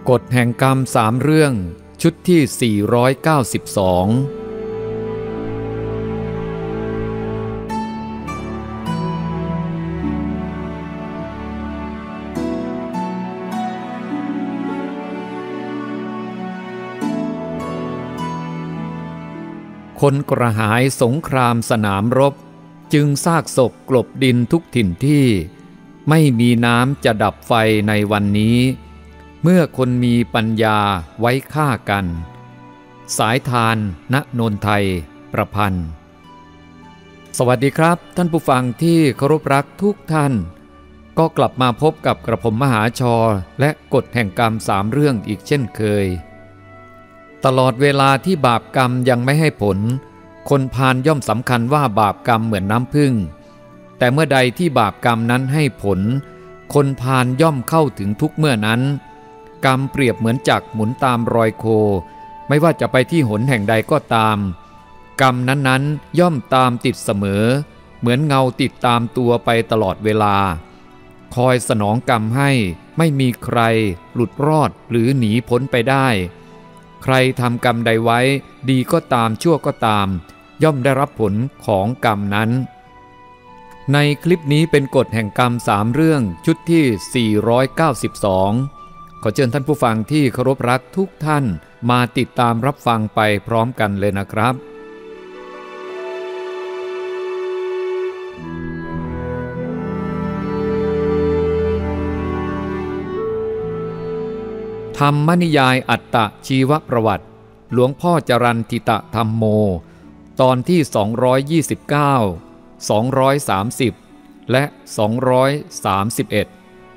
กฎแห่งกรรม3เรื่องชุดที่492คนกระหายสงครามสนามรบจึงซากศพกลบดินทุกถิ่นที่ไม่มีน้ำจะดับไฟในวันนี้เมื่อคนมีปัญญาไว้ฆ่ากันสายทานณนนไทยประพันธ์สวัสดีครับท่านผู้ฟังที่เคารพรักทุกท่านก็กลับมาพบกับกระผมมหาชและกฎแห่งกรรม3เรื่องอีกเช่นเคยตลอดเวลาที่บาปกรรมยังไม่ให้ผลคนพาลย่อมสำคัญว่าบาปกรรมเหมือนน้ำผึ้งแต่เมื่อใดที่บาปกรรมนั้นให้ผลคนพาลย่อมเข้าถึงทุกเมื่อนั้นกรรมเปรียบเหมือนจักรหมุนตามรอยโคไม่ว่าจะไปที่หนแห่งใดก็ตามกรรมนั้นๆย่อมตามติดเสมอเหมือนเงาติดตามตัวไปตลอดเวลาคอยสนองกรรมให้ไม่มีใครหลุดรอดหรือหนีพ้นไปได้ใครทำกรรมใดไว้ดีก็ตามชั่วก็ตามย่อมได้รับผลของกรรมนั้นในคลิปนี้เป็นกฎแห่งกรรม3เรื่องชุดที่492ขอเชิญท่านผู้ฟังที่เคารพรักทุกท่านมาติดตามรับฟังไปพร้อมกันเลยนะครับธรรมนิยายอัตตชีวประวัติหลวงพ่อจรัญทิตธรรมโมตอนที่229 230และ231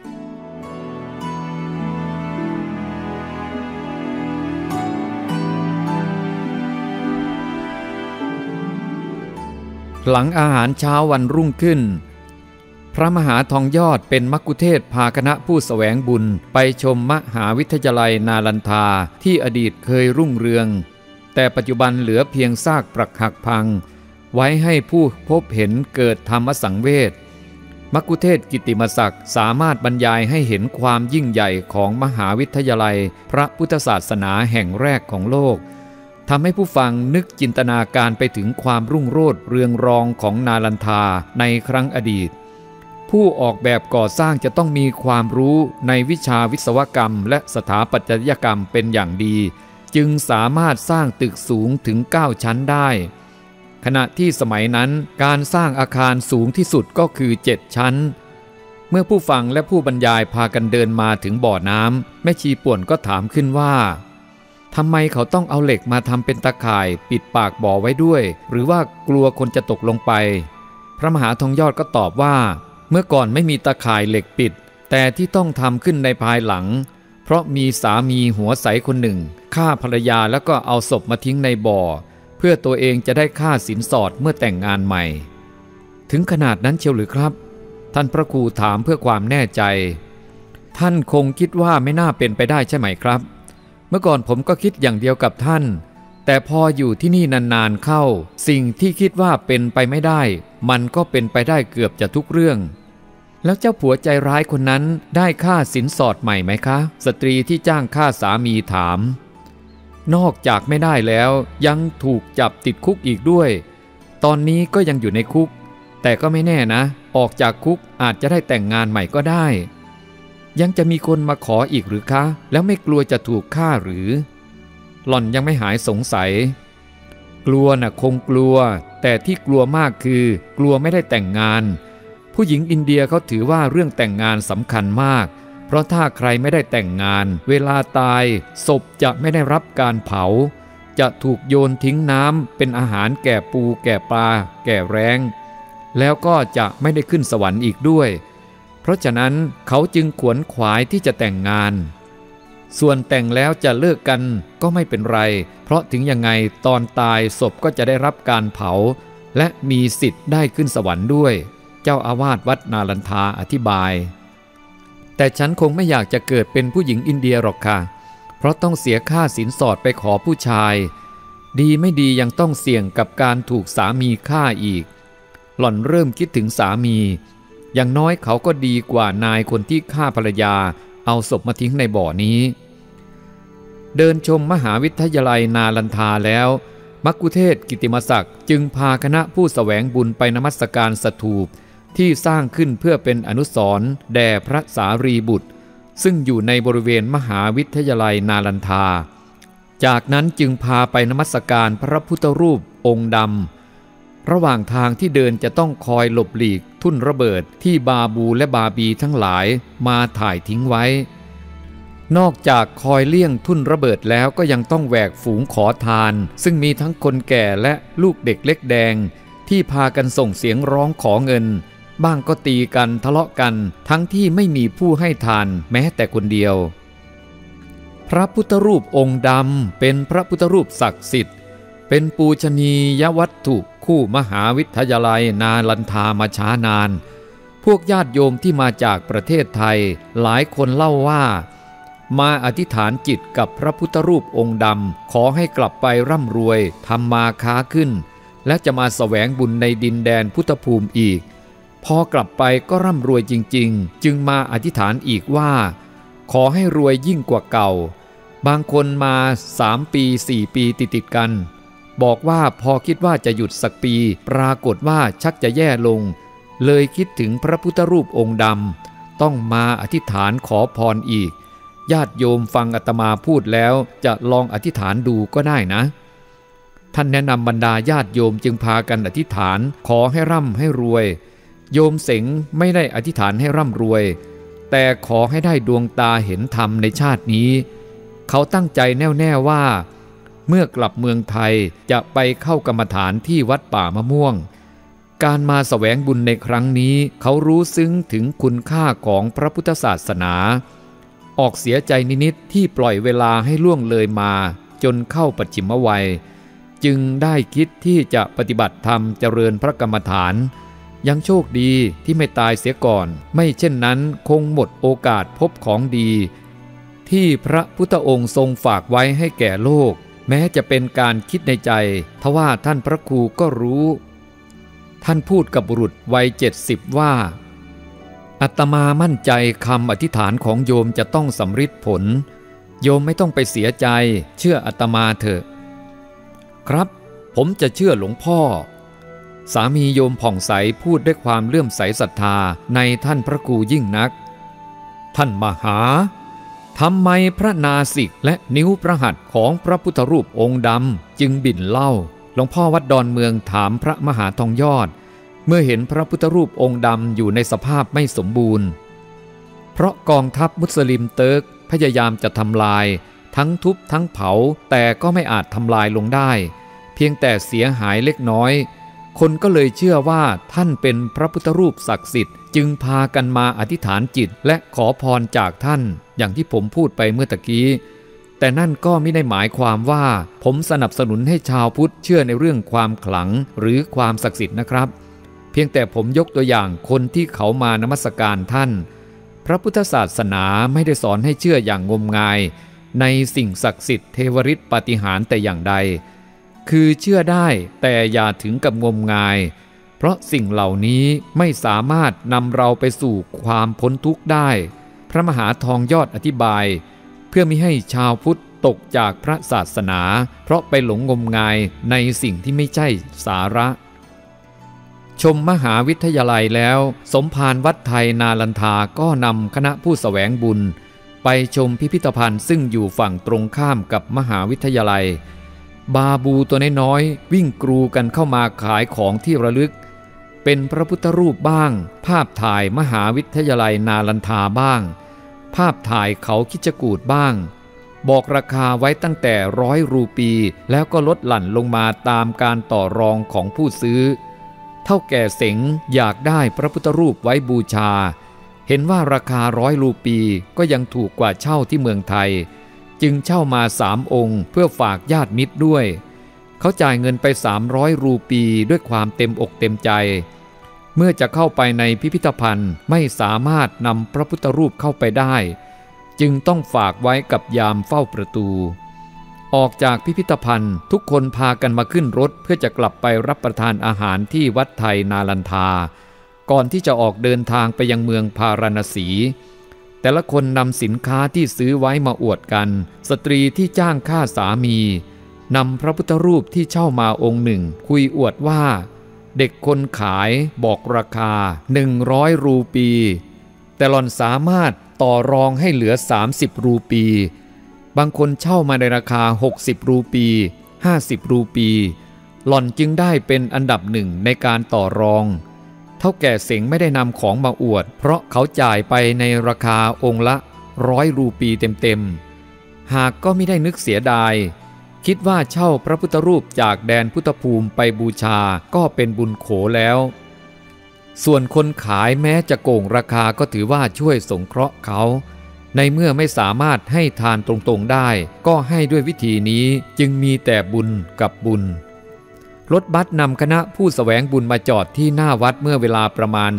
หลังอาหารเช้าวันรุ่งขึ้นพระมหาทองยอดเป็นมัคคุเทศก์พาคณะผู้แสวงบุญไปชมมหาวิทยาลัยนาลันทาที่อดีตเคยรุ่งเรืองแต่ปัจจุบันเหลือเพียงซากปรักหักพังไว้ให้ผู้พบเห็นเกิดธรรมสังเวชมัคคุเทศก์กิตติมศักดิ์สามารถบรรยายให้เห็นความยิ่งใหญ่ของมหาวิทยาลัยพระพุทธศาสนาแห่งแรกของโลกทำให้ผู้ฟังนึกจินตนาการไปถึงความรุ่งโรจน์เรืองรองของนาลันทาในครั้งอดีตผู้ออกแบบก่อสร้างจะต้องมีความรู้ในวิชาวิศวกรรมและสถาปัตยกรรมเป็นอย่างดีจึงสามารถสร้างตึกสูงถึง9ชั้นได้ขณะที่สมัยนั้นการสร้างอาคารสูงที่สุดก็คือ7ชั้นเมื่อผู้ฟังและผู้บรรยายพากันเดินมาถึงบ่อน้ำแม่ชีป่วนก็ถามขึ้นว่าทำไมเขาต้องเอาเหล็กมาทำเป็นตะข่ายปิดปากบ่อไว้ด้วยหรือว่ากลัวคนจะตกลงไปพระมหาทองยอดก็ตอบว่าเมื่อก่อนไม่มีตะข่ายเหล็กปิดแต่ที่ต้องทำขึ้นในภายหลังเพราะมีสามีหัวใสคนหนึ่งฆ่าภรรยาแล้วก็เอาศพมาทิ้งในบ่อเพื่อตัวเองจะได้ค่าสินสอดเมื่อแต่งงานใหม่ถึงขนาดนั้นเชียวหรือครับท่านพระครูถามเพื่อความแน่ใจท่านคงคิดว่าไม่น่าเป็นไปได้ใช่ไหมครับเมื่อก่อนผมก็คิดอย่างเดียวกับท่านแต่พออยู่ที่นี่นานๆเข้าสิ่งที่คิดว่าเป็นไปไม่ได้มันก็เป็นไปได้เกือบจะทุกเรื่องแล้วเจ้าผัวใจร้ายคนนั้นได้ค่าสินสอดใหม่ไหมคะสตรีที่จ้างฆ่าสามีถามนอกจากไม่ได้แล้วยังถูกจับติดคุกอีกด้วยตอนนี้ก็ยังอยู่ในคุกแต่ก็ไม่แน่นะออกจากคุกอาจจะได้แต่งงานใหม่ก็ได้ยังจะมีคนมาขออีกหรือคะแล้วไม่กลัวจะถูกฆ่าหรือหล่อนยังไม่หายสงสัยกลัวน่ะคงกลัวแต่ที่กลัวมากคือกลัวไม่ได้แต่งงานผู้หญิงอินเดียเขาถือว่าเรื่องแต่งงานสำคัญมากเพราะถ้าใครไม่ได้แต่งงานเวลาตายศพจะไม่ได้รับการเผาจะถูกโยนทิ้งน้ำเป็นอาหารแก่ปูแก่ปลาแก่แร้งแล้วก็จะไม่ได้ขึ้นสวรรค์อีกด้วยเพราะฉะนั้นเขาจึงขวนขวายที่จะแต่งงานส่วนแต่งแล้วจะเลิกกันก็ไม่เป็นไรเพราะถึงยังไงตอนตายศพก็จะได้รับการเผาและมีสิทธิ์ได้ขึ้นสวรรค์ด้วยเจ้าอาวาสวัดนาลันทาอธิบายแต่ฉันคงไม่อยากจะเกิดเป็นผู้หญิงอินเดียหรอกค่ะเพราะต้องเสียค่าสินสอดไปขอผู้ชายดีไม่ดียังต้องเสี่ยงกับการถูกสามีฆ่าอีกหล่อนเริ่มคิดถึงสามีอย่างน้อยเขาก็ดีกว่านายคนที่ฆ่าภรรยาเอาศพมาทิ้งในบ่อนี้เดินชมมหาวิทยาลัยนาลันทาแล้วมัคคุเทศก์กิตติมศักดิ์จึงพาคณะผู้แสวงบุญไปนมัสการสถูปที่สร้างขึ้นเพื่อเป็นอนุสรณ์แด่พระสารีบุตรซึ่งอยู่ในบริเวณมหาวิทยาลัยนาลันทาจากนั้นจึงพาไปนมัสการพระพุทธรูปองค์ดำระหว่างทางที่เดินจะต้องคอยหลบหลีกทุ่นระเบิดที่บาบูและบาบีทั้งหลายมาถ่ายทิ้งไว้นอกจากคอยเลี่ยงทุ่นระเบิดแล้วก็ยังต้องแหวกฝูงขอทานซึ่งมีทั้งคนแก่และลูกเด็กเล็กแดงที่พากันส่งเสียงร้องขอเงินบ้างก็ตีกันทะเลาะกันทั้งที่ไม่มีผู้ให้ทานแม้แต่คนเดียวพระพุทธรูปองค์ดำเป็นพระพุทธรูปศักดิ์สิทธิ์เป็นปูชนียวัตถุคู่มหาวิทยาลัยนาลันทามาช้านานพวกญาติโยมที่มาจากประเทศไทยหลายคนเล่าว่ามาอธิษฐานจิตกับพระพุทธรูปองค์ดำขอให้กลับไปร่ำรวยทำมาค้าขึ้นและจะมาแสวงบุญในดินแดนพุทธภูมิอีกพอกลับไปก็ร่ำรวยจริงๆจึงมาอธิษฐานอีกว่าขอให้รวยยิ่งกว่าเก่าบางคนมา3 ปี4 ปีติดๆกันบอกว่าพอคิดว่าจะหยุดสักปีปรากฏว่าชักจะแย่ลงเลยคิดถึงพระพุทธรูปองค์ดำต้องมาอธิษฐานขอพรอีกญาติโยมฟังอาตมาพูดแล้วจะลองอธิษฐานดูก็ได้นะท่านแนะนำบรรดาญาติโยมจึงพากันอธิษฐานขอให้ร่ำให้รวยโยมเสงไม่ได้อธิษฐานให้ร่ำรวยแต่ขอให้ได้ดวงตาเห็นธรรมในชาตินี้เขาตั้งใจแน่วแน่ว่าเมื่อกลับเมืองไทยจะไปเข้ากรรมฐานที่วัดป่ามะม่วงการมาแสวงบุญในครั้งนี้เขารู้ซึ้งถึงคุณค่าของพระพุทธศาสนาออกเสียใจนิดๆที่ปล่อยเวลาให้ล่วงเลยมาจนเข้าปัจฉิมวัยจึงได้คิดที่จะปฏิบัติธรรมเจริญพระกรรมฐานยังโชคดีที่ไม่ตายเสียก่อนไม่เช่นนั้นคงหมดโอกาสพบของดีที่พระพุทธองค์ทรงฝากไว้ให้แก่โลกแม้จะเป็นการคิดในใจทว่าท่านพระครูก็รู้ท่านพูดกับบุรุษวัย70ว่าอาตมามั่นใจคำอธิษฐานของโยมจะต้องสำฤทธิ์ผลโยมไม่ต้องไปเสียใจเชื่ออาตมาเถอะครับผมจะเชื่อหลวงพ่อสามีโยมผ่องใสพูดด้วยความเลื่อมใสศรัทธาในท่านพระครูยิ่งนักท่านมหาทำไมพระนาสิกและนิ้วพระหัตถ์ของพระพุทธรูปองค์ดำจึงบิ่นเล่าหลวงพ่อวัดดอนเมืองถามพระมหาทองยอดเมื่อเห็นพระพุทธรูปองค์ดำอยู่ในสภาพไม่สมบูรณ์เพราะกองทัพมุสลิมเติร์กพยายามจะทำลายทั้งทุบทั้งเผาแต่ก็ไม่อาจทำลายลงได้เพียงแต่เสียหายเล็กน้อยคนก็เลยเชื่อว่าท่านเป็นพระพุทธรูปศักดิ์สิทธิ์จึงพากันมาอธิษฐานจิตและขอพรจากท่านอย่างที่ผมพูดไปเมื่อตะกี้แต่นั่นก็ไม่ได้หมายความว่าผมสนับสนุนให้ชาวพุทธเชื่อในเรื่องความขลังหรือความศักดิ์สิทธิ์นะครับเพียงแต่ผมยกตัวอย่างคนที่เขามานมัสการท่านพระพุทธศาสนาไม่ได้สอนให้เชื่ออย่างงมงายในสิ่งศักดิ์สิทธิ์เทวฤทธิ์ปาฏิหาริย์แต่อย่างใดคือเชื่อได้แต่อย่าถึงกับงมงายเพราะสิ่งเหล่านี้ไม่สามารถนำเราไปสู่ความพ้นทุกข์ได้พระมหาทองยอดอธิบายเพื่อมิให้ชาวพุทธตกจากพระศาสนาเพราะไปหลงงมงายในสิ่งที่ไม่ใช่สาระชมมหาวิทยาลัยแล้วสมภารวัดไทยนาลันทาก็นำคณะผู้แสวงบุญไปชมพิพิธภัณฑ์ซึ่งอยู่ฝั่งตรงข้ามกับมหาวิทยาลัยบาบูตัวน้อยๆวิ่งกรูกันเข้ามาขายของที่ระลึกเป็นพระพุทธรูปบ้างภาพถ่ายมหาวิทยาลัยนาลันทาบ้างภาพถ่ายเขาคิชกูฏบ้างบอกราคาไว้ตั้งแต่100 รูปีแล้วก็ลดหลั่นลงมาตามการต่อรองของผู้ซื้อเท่าแก่เสงอยากได้พระพุทธรูปไว้บูชาเห็นว่าราคา100 รูปีก็ยังถูกกว่าเช่าที่เมืองไทยจึงเช่ามา3 องค์เพื่อฝากญาติมิตรด้วยเขาจ่ายเงินไป300 รูปีด้วยความเต็มอกเต็มใจเมื่อจะเข้าไปในพิพิธภัณฑ์ไม่สามารถนำพระพุทธรูปเข้าไปได้จึงต้องฝากไว้กับยามเฝ้าประตูออกจากพิพิธภัณฑ์ทุกคนพากันมาขึ้นรถเพื่อจะกลับไปรับประทานอาหารที่วัดไทยนาลันทาก่อนที่จะออกเดินทางไปยังเมืองพาราณสีแต่ละคนนำสินค้าที่ซื้อไว้มาอวดกันสตรีที่จ้างฆ่าสามีนำพระพุทธรูปที่เช่ามาองค์หนึ่งคุยอวดว่าเด็กคนขายบอกราคา100 รูปีแต่หล่อนสามารถต่อรองให้เหลือ30 รูปีบางคนเช่ามาในราคา60 รูปี50 รูปีหล่อนจึงได้เป็นอันดับหนึ่งในการต่อรองเท่าแก่เสงไม่ได้นำของมาอวดเพราะเขาจ่ายไปในราคาองค์ละ100 รูปีเต็มๆหากก็ไม่ได้นึกเสียดายคิดว่าเช่าพระพุทธรูปจากแดนพุทธภูมิไปบูชาก็เป็นบุญโขแล้วส่วนคนขายแม้จะโกงราคาก็ถือว่าช่วยสงเคราะห์เขาในเมื่อไม่สามารถให้ทานตรงๆได้ก็ให้ด้วยวิธีนี้จึงมีแต่บุญกับบุญรถบัสนำคณะผู้แสวงบุญมาจอดที่หน้าวัดเมื่อเวลาประมาณ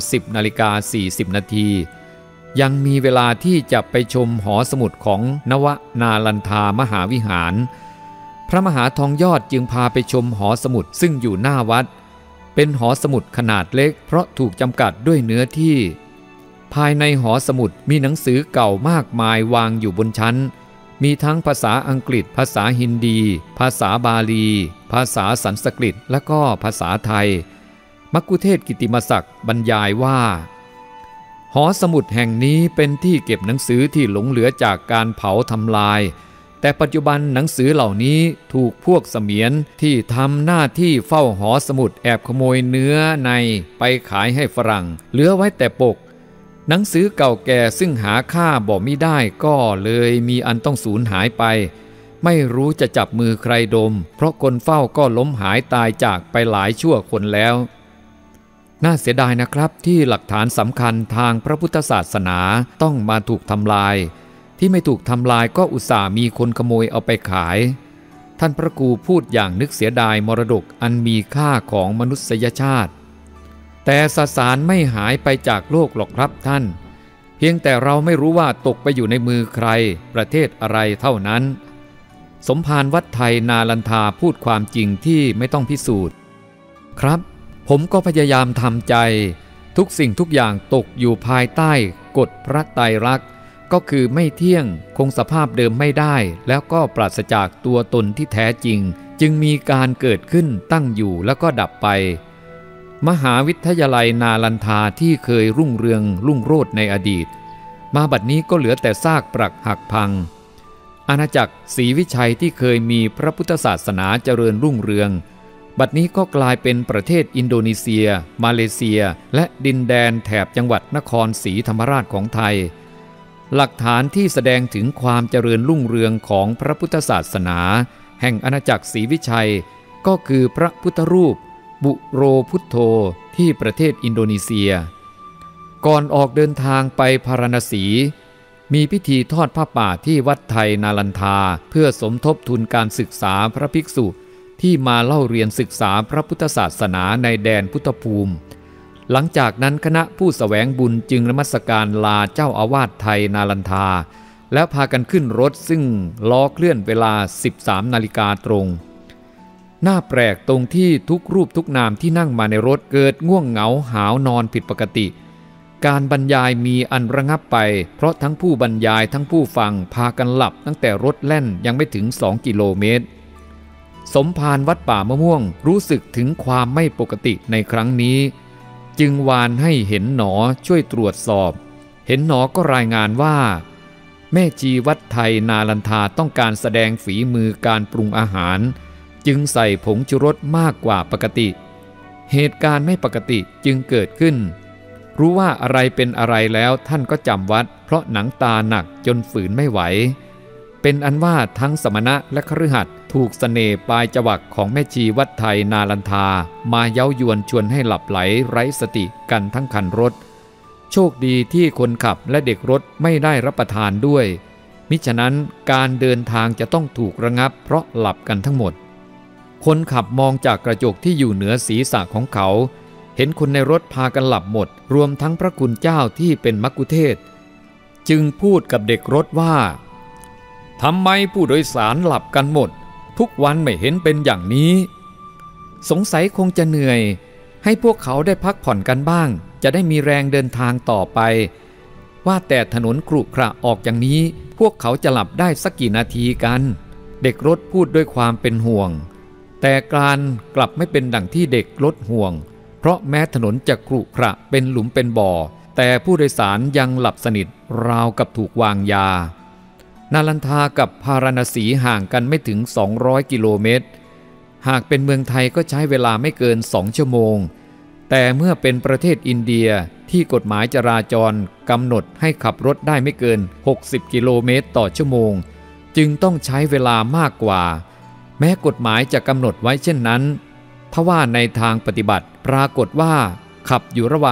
10:40 นาทียังมีเวลาที่จะไปชมหอสมุดของนวนาลันทามหาวิหารพระมหาทองยอดจึงพาไปชมหอสมุดซึ่งอยู่หน้าวัดเป็นหอสมุดขนาดเล็กเพราะถูกจำกัดด้วยเนื้อที่ภายในหอสมุดมีหนังสือเก่ามากมายวางอยู่บนชั้นมีทั้งภาษาอังกฤษภาษาฮินดีภาษาบาลีภาษาสันสกฤตและก็ภาษาไทยมัคคุเทศก์กิตติมศักดิ์บรรยายว่าหอสมุดแห่งนี้เป็นที่เก็บหนังสือที่หลงเหลือจากการเผาทำลายแต่ปัจจุบันหนังสือเหล่านี้ถูกพวกเสมียนที่ทำหน้าที่เฝ้าหอสมุดแอบขโมยเนื้อในไปขายให้ฝรั่งเหลือไว้แต่ปกหนังสือเก่าแก่ซึ่งหาค่าบ่มิได้ก็เลยมีอันต้องสูญหายไปไม่รู้จะจับมือใครดมเพราะคนเฝ้าก็ล้มหายตายจากไปหลายชั่วคนแล้วน่าเสียดายนะครับที่หลักฐานสำคัญทางพระพุทธศาสนาต้องมาถูกทำลายที่ไม่ถูกทำลายก็อุตส่าห์มีคนขโมยเอาไปขายท่านพระครูพูดอย่างนึกเสียดายมรดกอันมีค่าของมนุษยชาติแต่สสารไม่หายไปจากโลกหรอกครับท่านเพียงแต่เราไม่รู้ว่าตกไปอยู่ในมือใครประเทศอะไรเท่านั้นสมภารวัดไทยนาลันทาพูดความจริงที่ไม่ต้องพิสูจน์ครับผมก็พยายามทำใจทุกสิ่งทุกอย่างตกอยู่ภายใต้กฎพระไตรลักษณ์ก็คือไม่เที่ยงคงสภาพเดิมไม่ได้แล้วก็ปราศจากตัวตนที่แท้จริงจึงมีการเกิดขึ้นตั้งอยู่แล้วก็ดับไปมหาวิทยาลัยนาลันทาที่เคยรุ่งเรืองรุ่งโรจน์ในอดีตมาบัดนี้ก็เหลือแต่ซากปรักหักพังอาณาจักรศรีวิชัยที่เคยมีพระพุทธศาสนาเจริญรุ่งเรืองบัดนี้ก็กลายเป็นประเทศอินโดนีเซียมาเลเซียและดินแดนแถบจังหวัดนครศรีธรรมราชของไทยหลักฐานที่แสดงถึงความเจริญรุ่งเรืองของพระพุทธศาสนาแห่งอาณาจักรศรีวิชัยก็คือพระพุทธรูปบุโรพุทโธที่ประเทศอินโดนีเซียก่อนออกเดินทางไปพาราณสีมีพิธีทอดผ้าป่าที่วัดไทยนาลันทาเพื่อสมทบทุนการศึกษาพระภิกษุที่มาเล่าเรียนศึกษาพระพุทธศาสนาในแดนพุทธภูมิหลังจากนั้นคณะผู้แสวงบุญจึงนมัสการลาเจ้าอาวาสไทยนาลันทาแล้วพากันขึ้นรถซึ่งล้อเคลื่อนเวลา 13 นาฬิกาตรงน่าแปลกตรงที่ทุกรูปทุกนามที่นั่งมาในรถเกิดง่วงเหงาหาวนอนผิดปกติการบรรยายมีอันระงับไปเพราะทั้งผู้บรรยายทั้งผู้ฟังพากันหลับตั้งแต่รถแล่นยังไม่ถึง2 กิโลเมตรสมภารวัดป่ามะม่วงรู้สึกถึงความไม่ปกติในครั้งนี้จึงวานให้เห็นหนอช่วยตรวจสอบเห็นหนอก็รายงานว่าแม่ชีวัดไทยนาลันทาต้องการแสดงฝีมือการปรุงอาหารจึงใส่ผงชูรสมากกว่าปกติเหตุการณ์ไม่ปกติจึงเกิดขึ้นรู้ว่าอะไรเป็นอะไรแล้วท่านก็จำวัดเพราะหนังตาหนักจนฝืนไม่ไหวเป็นอันว่าทั้งสมณะและคฤหัสถ์ถูกเสน่ห์ปลายจวักของแม่ชีวัดไทยนาลันทามาเย้ายวนชวนให้หลับไหลไร้สติกันทั้งคันรถโชคดีที่คนขับและเด็กรถไม่ได้รับประทานด้วยมิฉะนั้นการเดินทางจะต้องถูกระงับเพราะหลับกันทั้งหมดคนขับมองจากกระจกที่อยู่เหนือศีรษะของเขาเห็นคนในรถพากันหลับหมดรวมทั้งพระคุณเจ้าที่เป็นมัคคุเทศก์จึงพูดกับเด็กรถว่าทำไมผู้โดยสารหลับกันหมดทุกวันไม่เห็นเป็นอย่างนี้สงสัยคงจะเหนื่อยให้พวกเขาได้พักผ่อนกันบ้างจะได้มีแรงเดินทางต่อไปว่าแต่ถนนขรุขระออกอย่างนี้พวกเขาจะหลับได้สักกี่นาทีกันเด็กรถพูดด้วยความเป็นห่วงแต่การกลับไม่เป็นดั่งที่เด็กรถห่วงเพราะแม้ถนนจะขรุขระเป็นหลุมเป็นบ่อแต่ผู้โดยสารยังหลับสนิทราวกับถูกวางยานาลันทากับพาราณสีห่างกันไม่ถึง200กิโลเมตรหากเป็นเมืองไทยก็ใช้เวลาไม่เกิน2ชั่วโมงแต่เมื่อเป็นประเทศอินเดียที่กฎหมายจราจรกำหนดให้ขับรถได้ไม่เกิน60กิโลเมตรต่อชั่วโมงจึงต้องใช้เวลามากกว่าแม้กฎหมายจะกำหนดไว้เช่นนั้นทว่าในทางปฏิบัติปรากฏว่าขับอยู่ระหว่าง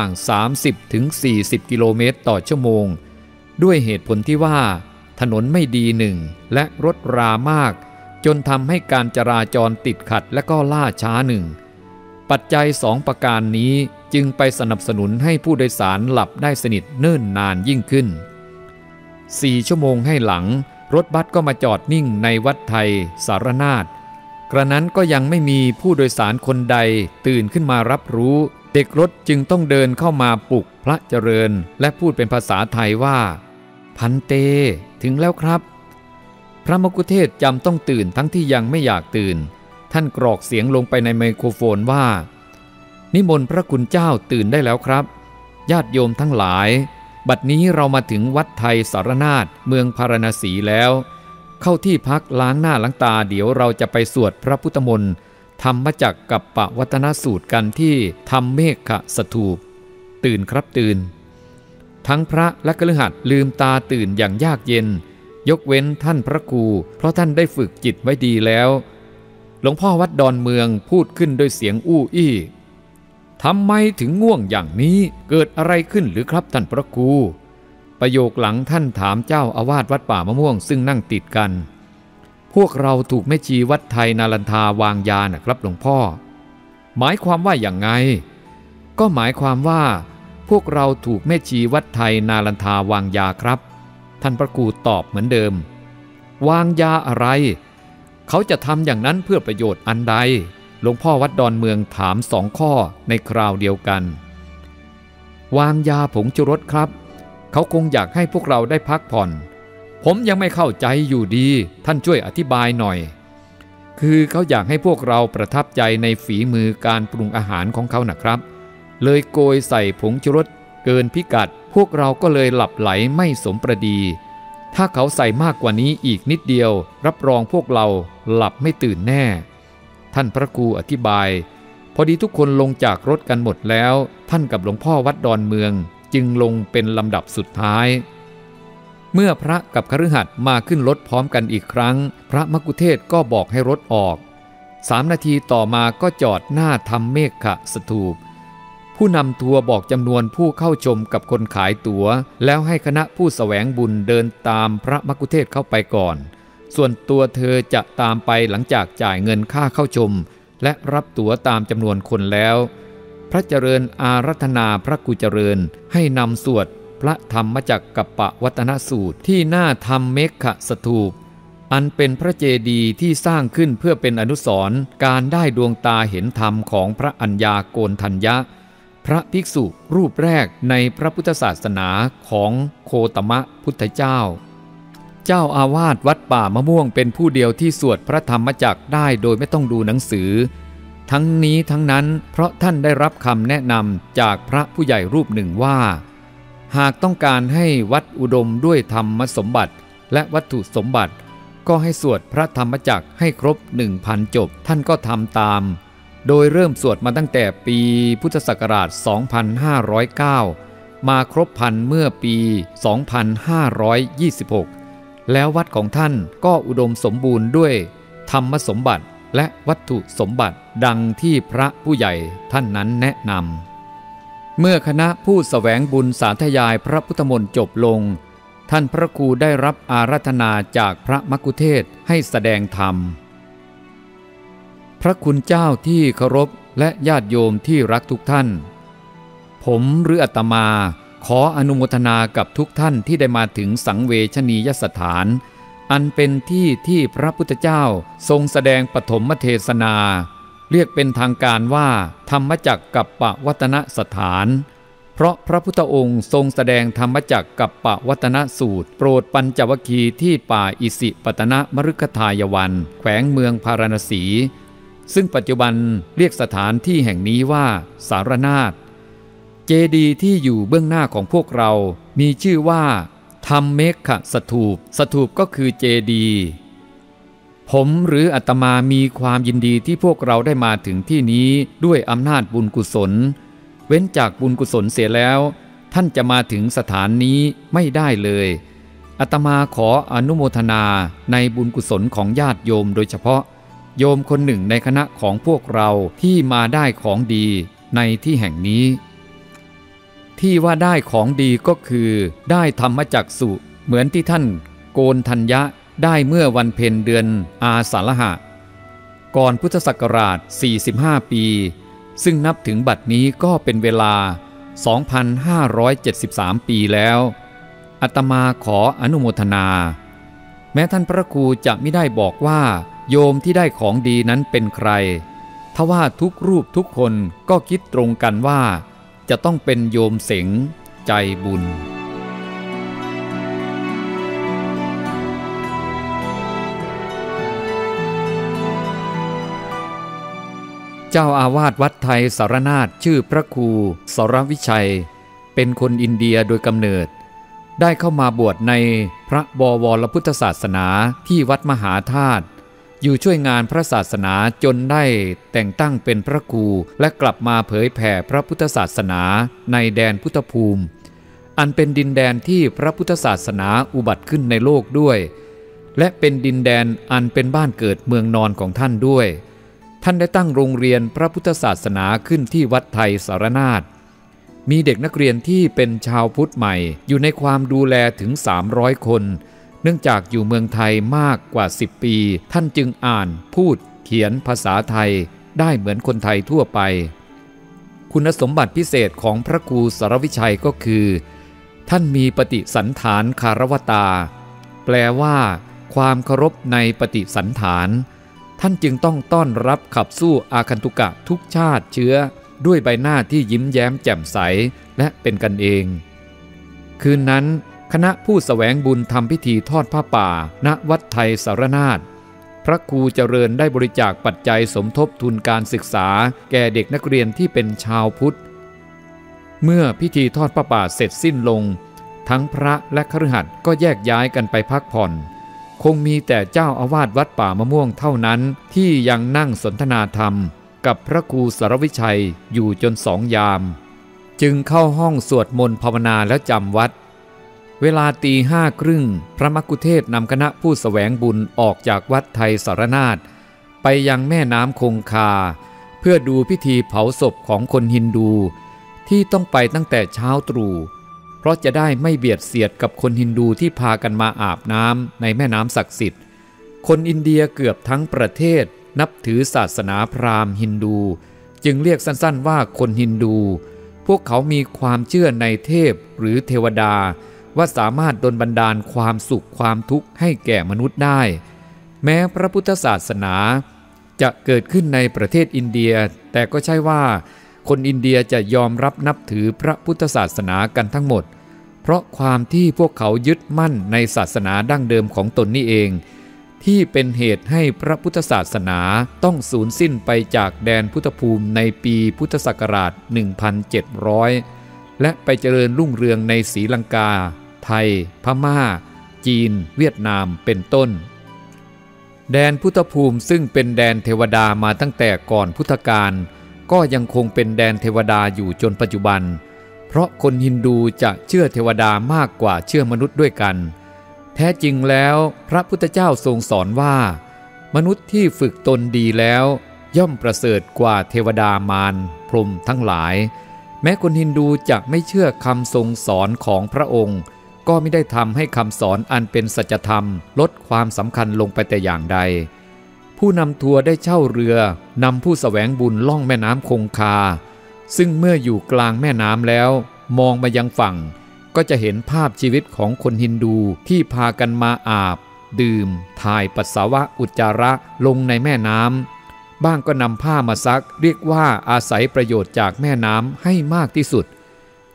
30-40 กิโลเมตรต่อชั่วโมงด้วยเหตุผลที่ว่าถนนไม่ดีหนึ่งและรถรามากจนทำให้การจราจรติดขัดและก็ล่าช้าหนึ่งปัจจัย2ประการนี้จึงไปสนับสนุนให้ผู้โดยสารหลับได้สนิทเนิ่นนานยิ่งขึ้น4ชั่วโมงให้หลังรถบัสก็มาจอดนิ่งในวัดไทยสารนาถกระนั้นก็ยังไม่มีผู้โดยสารคนใดตื่นขึ้นมารับรู้เด็กรถจึงต้องเดินเข้ามาปลุกพระเจริญและพูดเป็นภาษาไทยว่าพันเตถึงแล้วครับพระมกุเทศจำต้องตื่นทั้งที่ยังไม่อยากตื่นท่านกรอกเสียงลงไปในไมโครโฟนว่านิมนต์พระคุณเจ้าตื่นได้แล้วครับญาติโยมทั้งหลายบัดนี้เรามาถึงวัดไทยสารนาถเมืองพาราณสีแล้วเข้าที่พักล้างหน้าล้างตาเดี๋ยวเราจะไปสวดพระพุทธมนต์ธรรมจักรกับปวัตนสูตรกันที่ธรรมเมฆสถูปตื่นครับตื่นทั้งพระและคฤหัสถ์ลืมตาตื่นอย่างยากเย็นยกเว้นท่านพระครูเพราะท่านได้ฝึกจิตไว้ดีแล้วหลวงพ่อวัดดอนเมืองพูดขึ้นด้วยเสียงอู้อี้ทำไมถึงง่วงอย่างนี้เกิดอะไรขึ้นหรือครับท่านพระครูประโยคหลังท่านถามเจ้าอาวาสวัดป่ามะม่วงซึ่งนั่งติดกันพวกเราถูกแม่ชีวัดไทยนาลันทาวางยานะครับหลวงพ่อหมายความว่าอย่างไงก็หมายความว่าพวกเราถูกแม่ชีวัดไทยนาลันทาวางยาครับท่านพระครูตอบเหมือนเดิมวางยาอะไรเขาจะทำอย่างนั้นเพื่อประโยชน์อันใดหลวงพ่อวัดดอนเมืองถาม2ข้อในคราวเดียวกันวางยาผงชูรสครับเขาคงอยากให้พวกเราได้พักผ่อนผมยังไม่เข้าใจอยู่ดีท่านช่วยอธิบายหน่อยคือเขาอยากให้พวกเราประทับใจในฝีมือการปรุงอาหารของเขานะครับเลยโกยใส่ผงชูรสเกินพิกัดพวกเราก็เลยหลับไหลไม่สมประดีถ้าเขาใส่มากกว่านี้อีกนิดเดียวรับรองพวกเราหลับไม่ตื่นแน่ท่านพระครูอธิบายพอดีทุกคนลงจากรถกันหมดแล้วท่านกับหลวงพ่อวัดดอนเมืองจึงลงเป็นลำดับสุดท้ายเมื่อพระกับคฤหัสถ์มาขึ้นรถพร้อมกันอีกครั้งพระมกุเทศก็บอกให้รถออก3 นาทีต่อมาก็จอดหน้าธรรมเมฆสถูปผู้นำทัวร์บอกจำนวนผู้เข้าชมกับคนขายตั๋วแล้วให้คณะผู้แสวงบุญเดินตามพระมกุเทศเข้าไปก่อนส่วนตัวเธอจะตามไปหลังจากจ่ายเงินค่าเข้าชมและรับตั๋วตามจำนวนคนแล้วพระเจริญอารัธนาพระกุเจริญให้นำสวดพระธรรมจักรกับปวัตนสูตรที่หน้าธรรมเมฆสถูปอันเป็นพระเจดีย์ที่สร้างขึ้นเพื่อเป็นอนุสรณ์การได้ดวงตาเห็นธรรมของพระอัญญาโกณฑัญญะพระภิกษุรูปแรกในพระพุทธศาสนาของโคตมะพุทธเจ้าเจ้าอาวาสวัดป่ามะม่วงเป็นผู้เดียวที่สวดพระธรรมจักรได้โดยไม่ต้องดูหนังสือทั้งนี้ทั้งนั้นเพราะท่านได้รับคำแนะนำจากพระผู้ใหญ่รูปหนึ่งว่าหากต้องการให้วัดอุดมด้วยธรรมสมบัติและวัตถุสมบัติก็ให้สวดพระธรรมจักรให้ครบ 1,000 จบท่านก็ทำตามโดยเริ่มสวดมาตั้งแต่ปีพุทธศักราช 2509 มาครบพันเมื่อปี 2526 แล้ววัดของท่านก็อุดมสมบูรณ์ด้วยธรรมสมบัติและวัตถุสมบัติดังที่พระผู้ใหญ่ท่านนั้นแนะนำเมื่อคณะผู้แสวงบุญสาธยายพระพุทธมนต์จบลงท่านพระครูได้รับอาราธนาจากพระมกุเทศให้แสดงธรรมพระคุณเจ้าที่เคารพและญาติโยมที่รักทุกท่านผมหรืออาตมาขออนุโมทนากับทุกท่านที่ได้มาถึงสังเวชนียสถานอันเป็นที่ที่พระพุทธเจ้าทรงแสดงปฐมเทศนาเรียกเป็นทางการว่าธรรมจักรกับปวัตนสถานเพราะพระพุทธองค์ทรงแสดงธรรมจักรกัปปวัตนสูตรโปรดปัญจวัคคีย์ที่ป่าอิสิปตนมฤคทายวันแขวงเมืองพาราณสีซึ่งปัจจุบันเรียกสถานที่แห่งนี้ว่าสารนาถเจดีย์ที่อยู่เบื้องหน้าของพวกเรามีชื่อว่าธรรมเมฆสถูปสถูปก็คือเจดีย์ผมหรืออาตมามีความยินดีที่พวกเราได้มาถึงที่นี้ด้วยอำนาจบุญกุศลเว้นจากบุญกุศลเสียแล้วท่านจะมาถึงสถานนี้ไม่ได้เลยอาตมาขออนุโมทนาในบุญกุศลของญาติโยมโดยเฉพาะโยมคนหนึ่งในคณะของพวกเราที่มาได้ของดีในที่แห่งนี้ที่ว่าได้ของดีก็คือได้ธรรมจักษุเหมือนที่ท่านโกณทัญญะได้เมื่อวันเพ็ญเดือนอาสาฬหะก่อนพุทธศักราช45ปีซึ่งนับถึงบัดนี้ก็เป็นเวลา 2,573 ปีแล้วอาตมาขออนุโมทนาแม้ท่านพระครูจะไม่ได้บอกว่าโยมที่ได้ของดีนั้นเป็นใครทว่าทุกรูปทุกคนก็คิดตรงกันว่าจะต้องเป็นโยมเสงใจบุญเจ้าอาวาสวัดไทยสารนาถชื่อพระครูสรวิชัยเป็นคนอินเดียโดยกำเนิดได้เข้ามาบวชในพระบวรพุทธศาสนาที่วัดมหาธาตุอยู่ช่วยงานพระศาสนาจนได้แต่งตั้งเป็นพระครูและกลับมาเผยแผ่พระพุทธศาสนาในแดนพุทธภูมิอันเป็นดินแดนที่พระพุทธศาสนาอุบัติขึ้นในโลกด้วยและเป็นดินแดนอันเป็นบ้านเกิดเมืองนอนของท่านด้วยท่านได้ตั้งโรงเรียนพระพุทธศาสนาขึ้นที่วัดไทยสารนาถมีเด็กนักเรียนที่เป็นชาวพุทธใหม่อยู่ในความดูแลถึง300คนเนื่องจากอยู่เมืองไทยมากกว่า10ปีท่านจึงอ่านพูดเขียนภาษาไทยได้เหมือนคนไทยทั่วไปคุณสมบัติพิเศษของพระครูสรวิชัยก็คือท่านมีปฏิสันฐานคารวตาแปลว่าความเคารพในปฏิสันฐานท่านจึงต้องต้อนรับขับสู้อาคันตุกะทุกชาติเชื้อด้วยใบหน้าที่ยิ้มแย้มแจ่มใสและเป็นกันเองคืนนั้นคณะผู้แสวงบุญทำพิธีทอดผ้าป่าณวัดไทยสารนาถพระครูเจริญได้บริจาคปัจจัยสมทบทุนการศึกษาแก่เด็กนักเรียนที่เป็นชาวพุทธเมื่อพิธีทอดผ้าป่าเสร็จสิ้นลงทั้งพระและคฤหัสถ์ก็แยกย้ายกันไปพักผ่อนคงมีแต่เจ้าอาวาสวัดป่ามะม่วงเท่านั้นที่ยังนั่งสนทนาธรรมกับพระครูสรวิชัยอยู่จน2 ยามจึงเข้าห้องสวดมนต์ภาวนาและจำวัดเวลา 5:30 พระมัคคุเทศก์นำคณะผู้แสวงบุญออกจากวัดไทยสารนาถไปยังแม่น้ำคงคาเพื่อดูพิธีเผาศพของคนฮินดูที่ต้องไปตั้งแต่เช้าตรู่เพราะจะได้ไม่เบียดเสียดกับคนฮินดูที่พากันมาอาบน้ำในแม่น้ำศักดิ์สิทธิ์คนอินเดียเกือบทั้งประเทศนับถือศาสนาพราหมณ์ฮินดูจึงเรียกสั้นๆว่าคนฮินดูพวกเขามีความเชื่อในเทพหรือเทวดาว่าสามารถดลบันดาลความสุขความทุกข์ให้แก่มนุษย์ได้แม้พระพุทธศาสนาจะเกิดขึ้นในประเทศอินเดียแต่ก็ใช่ว่าคนอินเดียจะยอมรับนับถือพระพุทธศาสนากันทั้งหมดเพราะความที่พวกเขายึดมั่นในศาสนาดั้งเดิมของตนนี่เองที่เป็นเหตุให้พระพุทธศาสนาต้องสูญสิ้นไปจากแดนพุทธภูมิในปีพุทธศักราช 1700 และไปเจริญรุ่งเรืองในศรีลังกาไทยพม่าจีนเวียดนามเป็นต้นแดนพุทธภูมิซึ่งเป็นแดนเทวดามาตั้งแต่ก่อนพุทธกาลก็ยังคงเป็นแดนเทวดาอยู่จนปัจจุบันเพราะคนฮินดูจะเชื่อเทวดามากกว่าเชื่อมนุษย์ด้วยกันแท้จริงแล้วพระพุทธเจ้าทรงสอนว่ามนุษย์ที่ฝึกตนดีแล้วย่อมประเสริฐกว่าเทวดามารพรหมทั้งหลายแม้คนฮินดูจะไม่เชื่อคำทรงสอนของพระองค์ก็ไม่ได้ทำให้คำสอนอันเป็นสัจธรรมลดความสำคัญลงไปแต่อย่างใดผู้นำทัวร์ได้เช่าเรือนำผู้แสวงบุญล่องแม่น้ำคงคาซึ่งเมื่ออยู่กลางแม่น้ำแล้วมองมายังฝั่งก็จะเห็นภาพชีวิตของคนฮินดูที่พากันมาอาบดื่มถ่ายปัสสาวะอุจจาระลงในแม่น้ำบ้างก็นำผ้ามาซักเรียกว่าอาศัยประโยชน์จากแม่น้ำให้มากที่สุด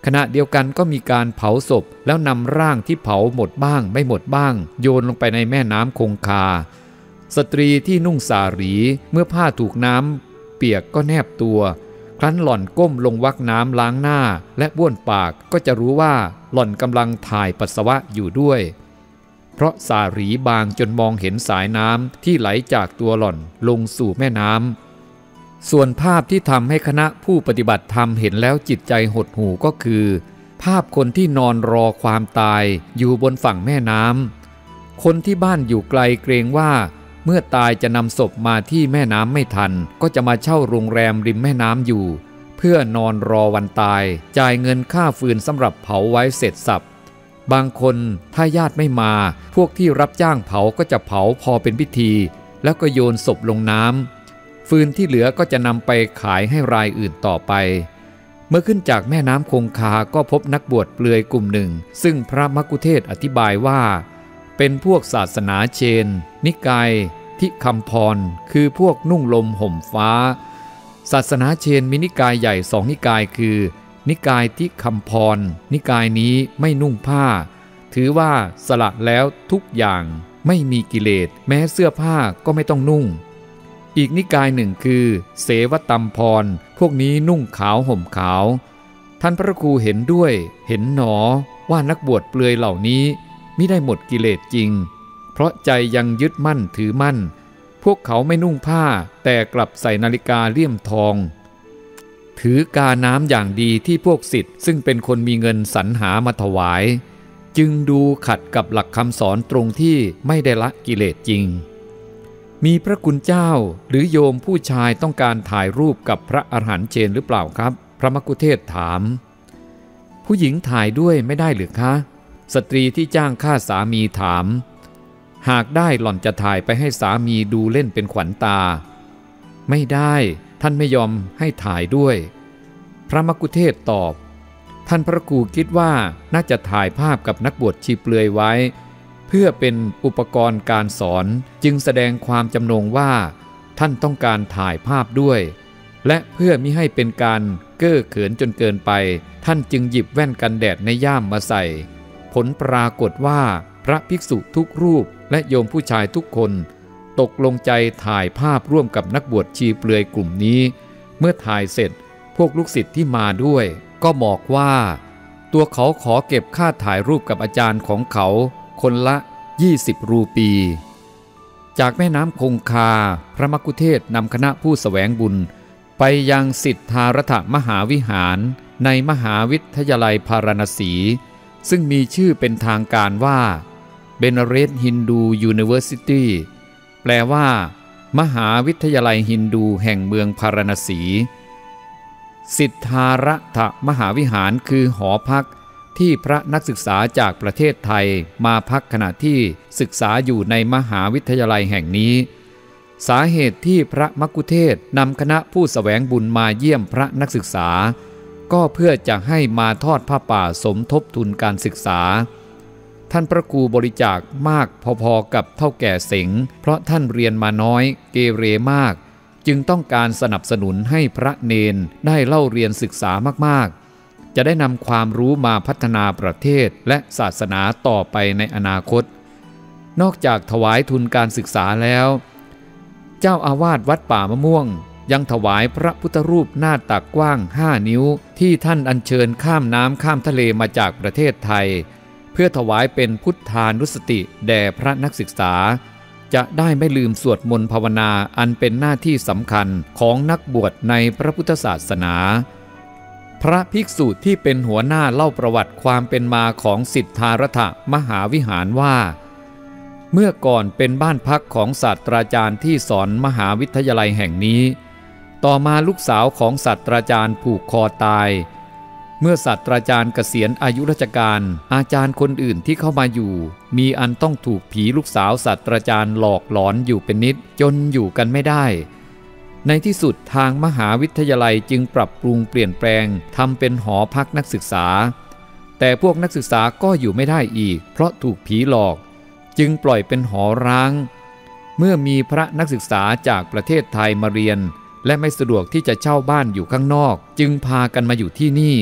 ขณะเดียวกันก็มีการเผาศพแล้วนำร่างที่เผาหมดบ้างไม่หมดบ้างโยนลงไปในแม่น้ำคงคาสตรีที่นุ่งสารีเมื่อผ้าถูกน้ำเปียกก็แนบตัวครั้นหล่อนก้มลงวักน้ำล้างหน้าและบ้วนปากก็จะรู้ว่าหล่อนกำลังถ่ายปัสสาวะอยู่ด้วยเพราะสารีบางจนมองเห็นสายน้ำที่ไหลจากตัวหล่อนลงสู่แม่น้ำส่วนภาพที่ทำให้คณะผู้ปฏิบัติธรรมเห็นแล้วจิตใจหดหู่ก็คือภาพคนที่นอนรอความตายอยู่บนฝั่งแม่น้ำคนที่บ้านอยู่ไกลเกรงว่าเมื่อตายจะนำศพมาที่แม่น้ำไม่ทันก็จะมาเช่าโรงแรมริมแม่น้ำอยู่เพื่อนอนรอวันตายจ่ายเงินค่าฟืนสำหรับเผาไว้เสร็จสับบางคนถ้าญาติไม่มาพวกที่รับจ้างเผาก็จะเผาพอเป็นพิธีแล้วก็โยนศพลงน้ำฟืนที่เหลือก็จะนำไปขายให้รายอื่นต่อไปเมื่อขึ้นจากแม่น้ำคงคาก็พบนักบวชเปลือยกลุ่มหนึ่งซึ่งพระมัคคุเทศก์อธิบายว่าเป็นพวกศาสนาเชนนิกายทิคัมพรคือพวกนุ่งลมห่มฟ้าศาสนาเชนมีนิกายใหญ่สองนิกายคือนิกายทิคัมพรนิกายนี้ไม่นุ่งผ้าถือว่าสละแล้วทุกอย่างไม่มีกิเลสแม้เสื้อผ้าก็ไม่ต้องนุ่งอีกนิกายหนึ่งคือเสวตัมพรพวกนี้นุ่งขาวห่มขาวท่านพระครูเห็นด้วยเห็นหนอว่านักบวชเปลือยเหล่านี้มิได้หมดกิเลสจริงเพราะใจยังยึดมั่นถือมั่นพวกเขาไม่นุ่งผ้าแต่กลับใส่นาฬิกาเลี่ยมทองถือกาน้ำอย่างดีที่พวกศิษย์ซึ่งเป็นคนมีเงินสรรหามาถวายจึงดูขัดกับหลักคำสอนตรงที่ไม่ได้ละกิเลสจริงมีพระคุณเจ้าหรือโยมผู้ชายต้องการถ่ายรูปกับพระอรหันต์เชนหรือเปล่าครับพระมัคคุเทศก์ถามผู้หญิงถ่ายด้วยไม่ได้หรือคะสตรีที่จ้างฆ่าสามีถามหากได้หล่อนจะถ่ายไปให้สามีดูเล่นเป็นขวัญตาไม่ได้ท่านไม่ยอมให้ถ่ายด้วยพระมัคคุเทศก์ตอบท่านพระครูคิดว่าน่าจะถ่ายภาพกับนักบวชชีเปลือยไว้เพื่อเป็นอุปกรณ์การสอนจึงแสดงความจำนงว่าท่านต้องการถ่ายภาพด้วยและเพื่อมิให้เป็นการเก้อเขินจนเกินไปท่านจึงหยิบแว่นกันแดดในย่ามมาใส่ผลปรากฏว่าพระภิกษุทุกรูปและโยมผู้ชายทุกคนตกลงใจถ่ายภาพร่วมกับนักบวชชีเปลือยกลุ่มนี้เมื่อถ่ายเสร็จพวกลูกศิษย์ที่มาด้วยก็บอกว่าตัวเขาขอเก็บค่าถ่ายรูปกับอาจารย์ของเขาคนละ20 รูปีจากแม่น้ำคงคาพระมัคคุเทศก์นำคณะผู้แสวงบุญไปยังสิทธารถมหาวิหารในมหาวิทยาลัยพาราณสีซึ่งมีชื่อเป็นทางการว่าเบนาเรสฮินดูยูนิเวอร์ซิตี้แปลว่ามหาวิทยาลัยฮินดูแห่งเมืองพาราณสีสิทธารถมหาวิหารคือหอพักที่พระนักศึกษาจากประเทศไทยมาพักขณะที่ศึกษาอยู่ในมหาวิทยาลัยแห่งนี้สาเหตุที่พระมัคคุเทศก์นำคณะผู้แสวงบุญมาเยี่ยมพระนักศึกษาก็เพื่อจะให้มาทอดผ้าป่าสมทบทุนการศึกษาท่านพระครูบริจาคมากพอๆกับเฒ่าแก่เสงเพราะท่านเรียนมาน้อยเกเรมากจึงต้องการสนับสนุนให้พระเนนได้เล่าเรียนศึกษามากๆจะได้นำความรู้มาพัฒนาประเทศและศาสนาต่อไปในอนาคตนอกจากถวายทุนการศึกษาแล้วเจ้าอาวาสวัดป่ามะม่วงยังถวายพระพุทธรูปหน้าตักกว้าง5 นิ้วที่ท่านอัญเชิญข้ามน้ำข้ามทะเลมาจากประเทศไทยเพื่อถวายเป็นพุทธานุสติแด่พระนักศึกษาจะได้ไม่ลืมสวดมนต์ภาวนาอันเป็นหน้าที่สำคัญของนักบวชในพระพุทธศาสนาพระภิกษุที่เป็นหัวหน้าเล่าประวัติความเป็นมาของสิทธารถมหาวิหารว่าเมื่อก่อนเป็นบ้านพักของศาสตราจารย์ที่สอนมหาวิทยาลัยแห่งนี้ต่อมาลูกสาวของศาสตราจารย์ผูกคอตายเมื่อศาสตราจารย์เกษียณอายุราชการอาจารย์คนอื่นที่เข้ามาอยู่มีอันต้องถูกผีลูกสาวศาสตราจารย์หลอกหลอนอยู่เป็นนิดจนอยู่กันไม่ได้ในที่สุดทางมหาวิทยาลัยจึงปรับปรุงเปลี่ยนแปลงทำเป็นหอพักนักศึกษาแต่พวกนักศึกษาก็อยู่ไม่ได้อีกเพราะถูกผีหลอกจึงปล่อยเป็นหอร้างเมื่อมีพระนักศึกษาจากประเทศไทยมาเรียนและไม่สะดวกที่จะเช่าบ้านอยู่ข้างนอกจึงพากันมาอยู่ที่นี่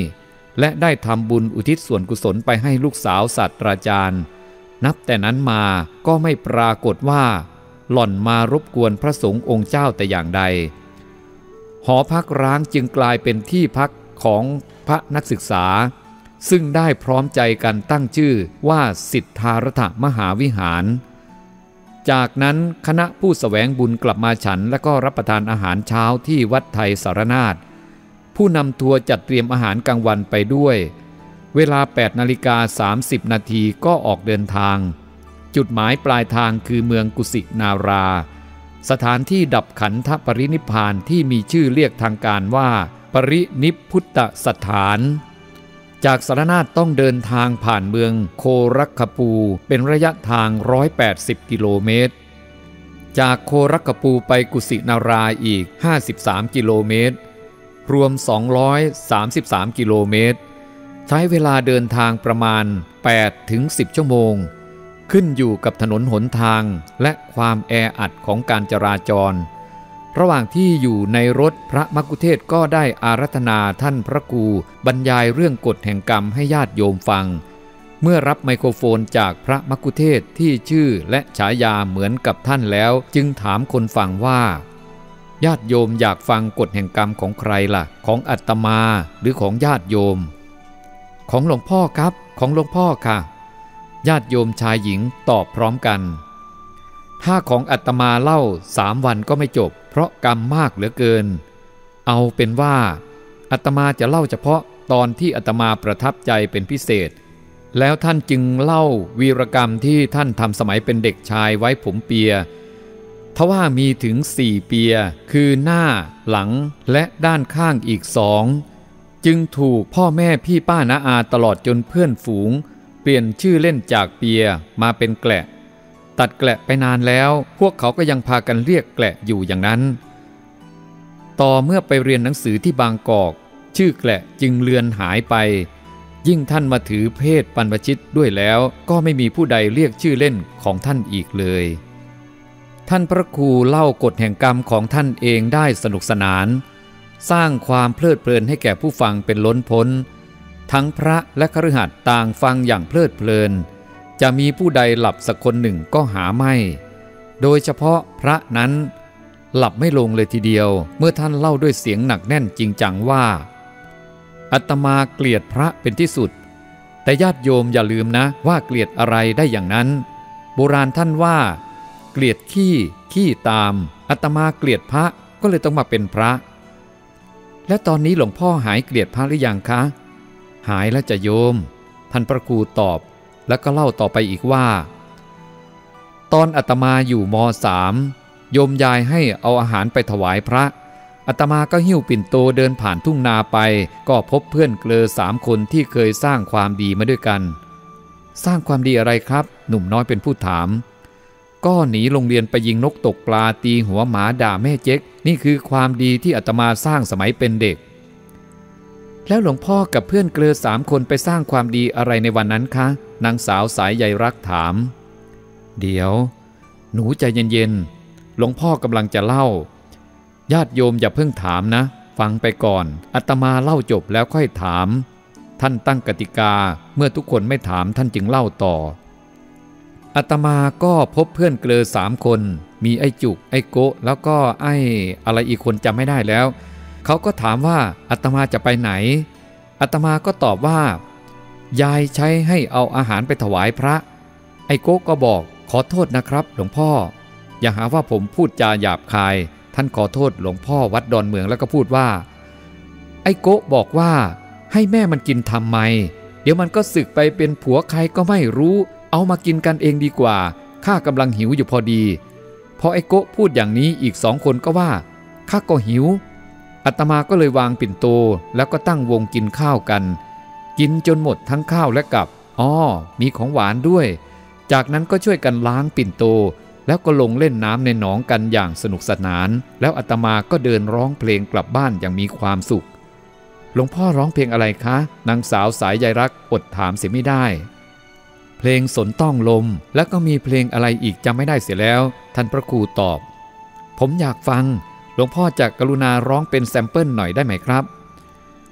และได้ทำบุญอุทิศส่วนกุศลไปให้ลูกสาวศาสตราจารย์นับแต่นั้นมาก็ไม่ปรากฏว่าหล่อนมารบกวนพระสงฆ์องค์เจ้าแต่อย่างใดหอพักร้างจึงกลายเป็นที่พักของพระนักศึกษาซึ่งได้พร้อมใจกันตั้งชื่อว่าสิทธารถมหาวิหารจากนั้นคณะผู้แสวงบุญกลับมาฉันและก็รับประทานอาหารเช้าที่วัดไทยสารนาถผู้นำทัวร์จัดเตรียมอาหารกลางวันไปด้วยเวลา 8:30 นาทีก็ออกเดินทางจุดหมายปลายทางคือเมืองกุสินาราสถานที่ดับขันธปรินิพพานที่มีชื่อเรียกทางการว่าปรินิพพุตสถานจากสารนาถต้องเดินทางผ่านเมืองโครัคปูเป็นระยะทาง180 กิโลเมตรจากโครัคปูไปกุสินาราอีก53 กิโลเมตรรวม233 กิโลเมตรใช้เวลาเดินทางประมาณ 8-10 ชั่วโมงขึ้นอยู่กับถนนหนทางและความแออัดของการจราจรระหว่างที่อยู่ในรถพระมัคคุเทศก์ก็ได้อาราธนาท่านพระครูบรรยายเรื่องกฎแห่งกรรมให้ญาติโยมฟังเมื่อรับไมโครโฟนจากพระมัคคุเทศก์ที่ชื่อและฉายาเหมือนกับท่านแล้วจึงถามคนฟังว่าญาติโยมอยากฟังกฎแห่งกรรมของใครล่ะของอาตมาหรือของญาติโยมของหลวงพ่อครับของหลวงพ่อค่ะญาติโยมชายหญิงตอบพร้อมกันถ้าของอาตมาเล่า3 วันก็ไม่จบเพราะกรรมมากเหลือเกินเอาเป็นว่าอาตมาจะเล่าเฉพาะตอนที่อาตมาประทับใจเป็นพิเศษแล้วท่านจึงเล่าวีรกรรมที่ท่านทำสมัยเป็นเด็กชายไว้ผมเปียทว่ามีถึง4 เปียคือหน้าหลังและด้านข้างอีก2จึงถูกพ่อแม่พี่ป้าน้าอาตลอดจนเพื่อนฝูงเปลี่ยนชื่อเล่นจากเปียมาเป็นแกละตัดแกละไปนานแล้วพวกเขาก็ยังพากันเรียกแกละอยู่อย่างนั้นต่อเมื่อไปเรียนหนังสือที่บางกอกชื่อแกละจึงเลือนหายไปยิ่งท่านมาถือเพศบรรพชิตด้วยแล้วก็ไม่มีผู้ใดเรียกชื่อเล่นของท่านอีกเลยท่านพระครูเล่ากฎแห่งกรรมของท่านเองได้สนุกสนานสร้างความเพลิดเพลินให้แก่ผู้ฟังเป็นล้นพ้นทั้งพระและคฤหัสถ์ต่างฟังอย่างเพลิดเพลินจะมีผู้ใดหลับสักคนหนึ่งก็หาไม่โดยเฉพาะพระนั้นหลับไม่ลงเลยทีเดียวเมื่อท่านเล่าด้วยเสียงหนักแน่นจริงจังว่าอาตมาเกลียดพระเป็นที่สุดแต่ญาติโยมอย่าลืมนะว่าเกลียดอะไรได้อย่างนั้นโบราณท่านว่าเกลียดขี้ตามอาตมาเกลียดพระก็เลยต้องมาเป็นพระและตอนนี้หลวงพ่อหายเกลียดพระหรือยังคะหายแล้วจะโยมท่านพระครูตอบแล้วก็เล่าต่อไปอีกว่าตอนอาตมาอยู่ม.3 โยมยายให้เอาอาหารไปถวายพระอาตมาก็หิ้วปิ่นโตเดินผ่านทุ่งนาไปก็พบเพื่อนเกลอ3 คนที่เคยสร้างความดีมาด้วยกันสร้างความดีอะไรครับหนุ่มน้อยเป็นผู้ถามก็หนีโรงเรียนไปยิงนกตกปลาตีหัวหมาด่าแม่เจ๊กนี่คือความดีที่อาตมาสร้างสมัยเป็นเด็กแล้วหลวงพ่อกับเพื่อนเกลอ3 คนไปสร้างความดีอะไรในวันนั้นคะนางสาวสายใยรักถามเดี๋ยวหนูใจเย็นๆหลวงพ่อกำลังจะเล่าญาติโยมอย่าเพิ่งถามนะฟังไปก่อนอาตมาเล่าจบแล้วค่อยถามท่านตั้งกติกาเมื่อทุกคนไม่ถามท่านจึงเล่าต่ออาตมาก็พบเพื่อนเกลอ3 คนมีไอ้จุกไอ้โกะแล้วก็ไอ้อะไรอีกคนจำไม่ได้แล้วเขาก็ถามว่าอาตมาจะไปไหนอาตมาก็ตอบว่ายายใช้ให้เอาอาหารไปถวายพระไอ้โก๊กก็บอกขอโทษนะครับหลวงพ่ออย่าหาว่าผมพูดจาหยาบคายท่านขอโทษหลวงพ่อวัดดอนเมืองแล้วก็พูดว่าไอ้โก๊กบอกว่าให้แม่มันกินทำไมเดี๋ยวมันก็สึกไปเป็นผัวใครก็ไม่รู้เอามากินกันเองดีกว่าข้ากำลังหิวอยู่พอดีพอไอ้โก๊กพูดอย่างนี้อีก2 คนก็ว่าข้าก็หิวอาตมาก็เลยวางปิ่นโตแล้วก็ตั้งวงกินข้าวกันกินจนหมดทั้งข้าวและกับมีของหวานด้วยจากนั้นก็ช่วยกันล้างปิ่นโตแล้วก็ลงเล่นน้ำในหนองกันอย่างสนุกสนานแล้วอาตมาก็เดินร้องเพลงกลับบ้านอย่างมีความสุขหลวงพ่อร้องเพลงอะไรคะนางสาวสายใยรักอดถามเสียไม่ได้เพลงสนต้องลมแล้วก็มีเพลงอะไรอีกจำไม่ได้เสียแล้วท่านพระครูตอบผมอยากฟังหลวงพ่อจะกรุณาร้องเป็นแซมเปิลหน่อยได้ไหมครับ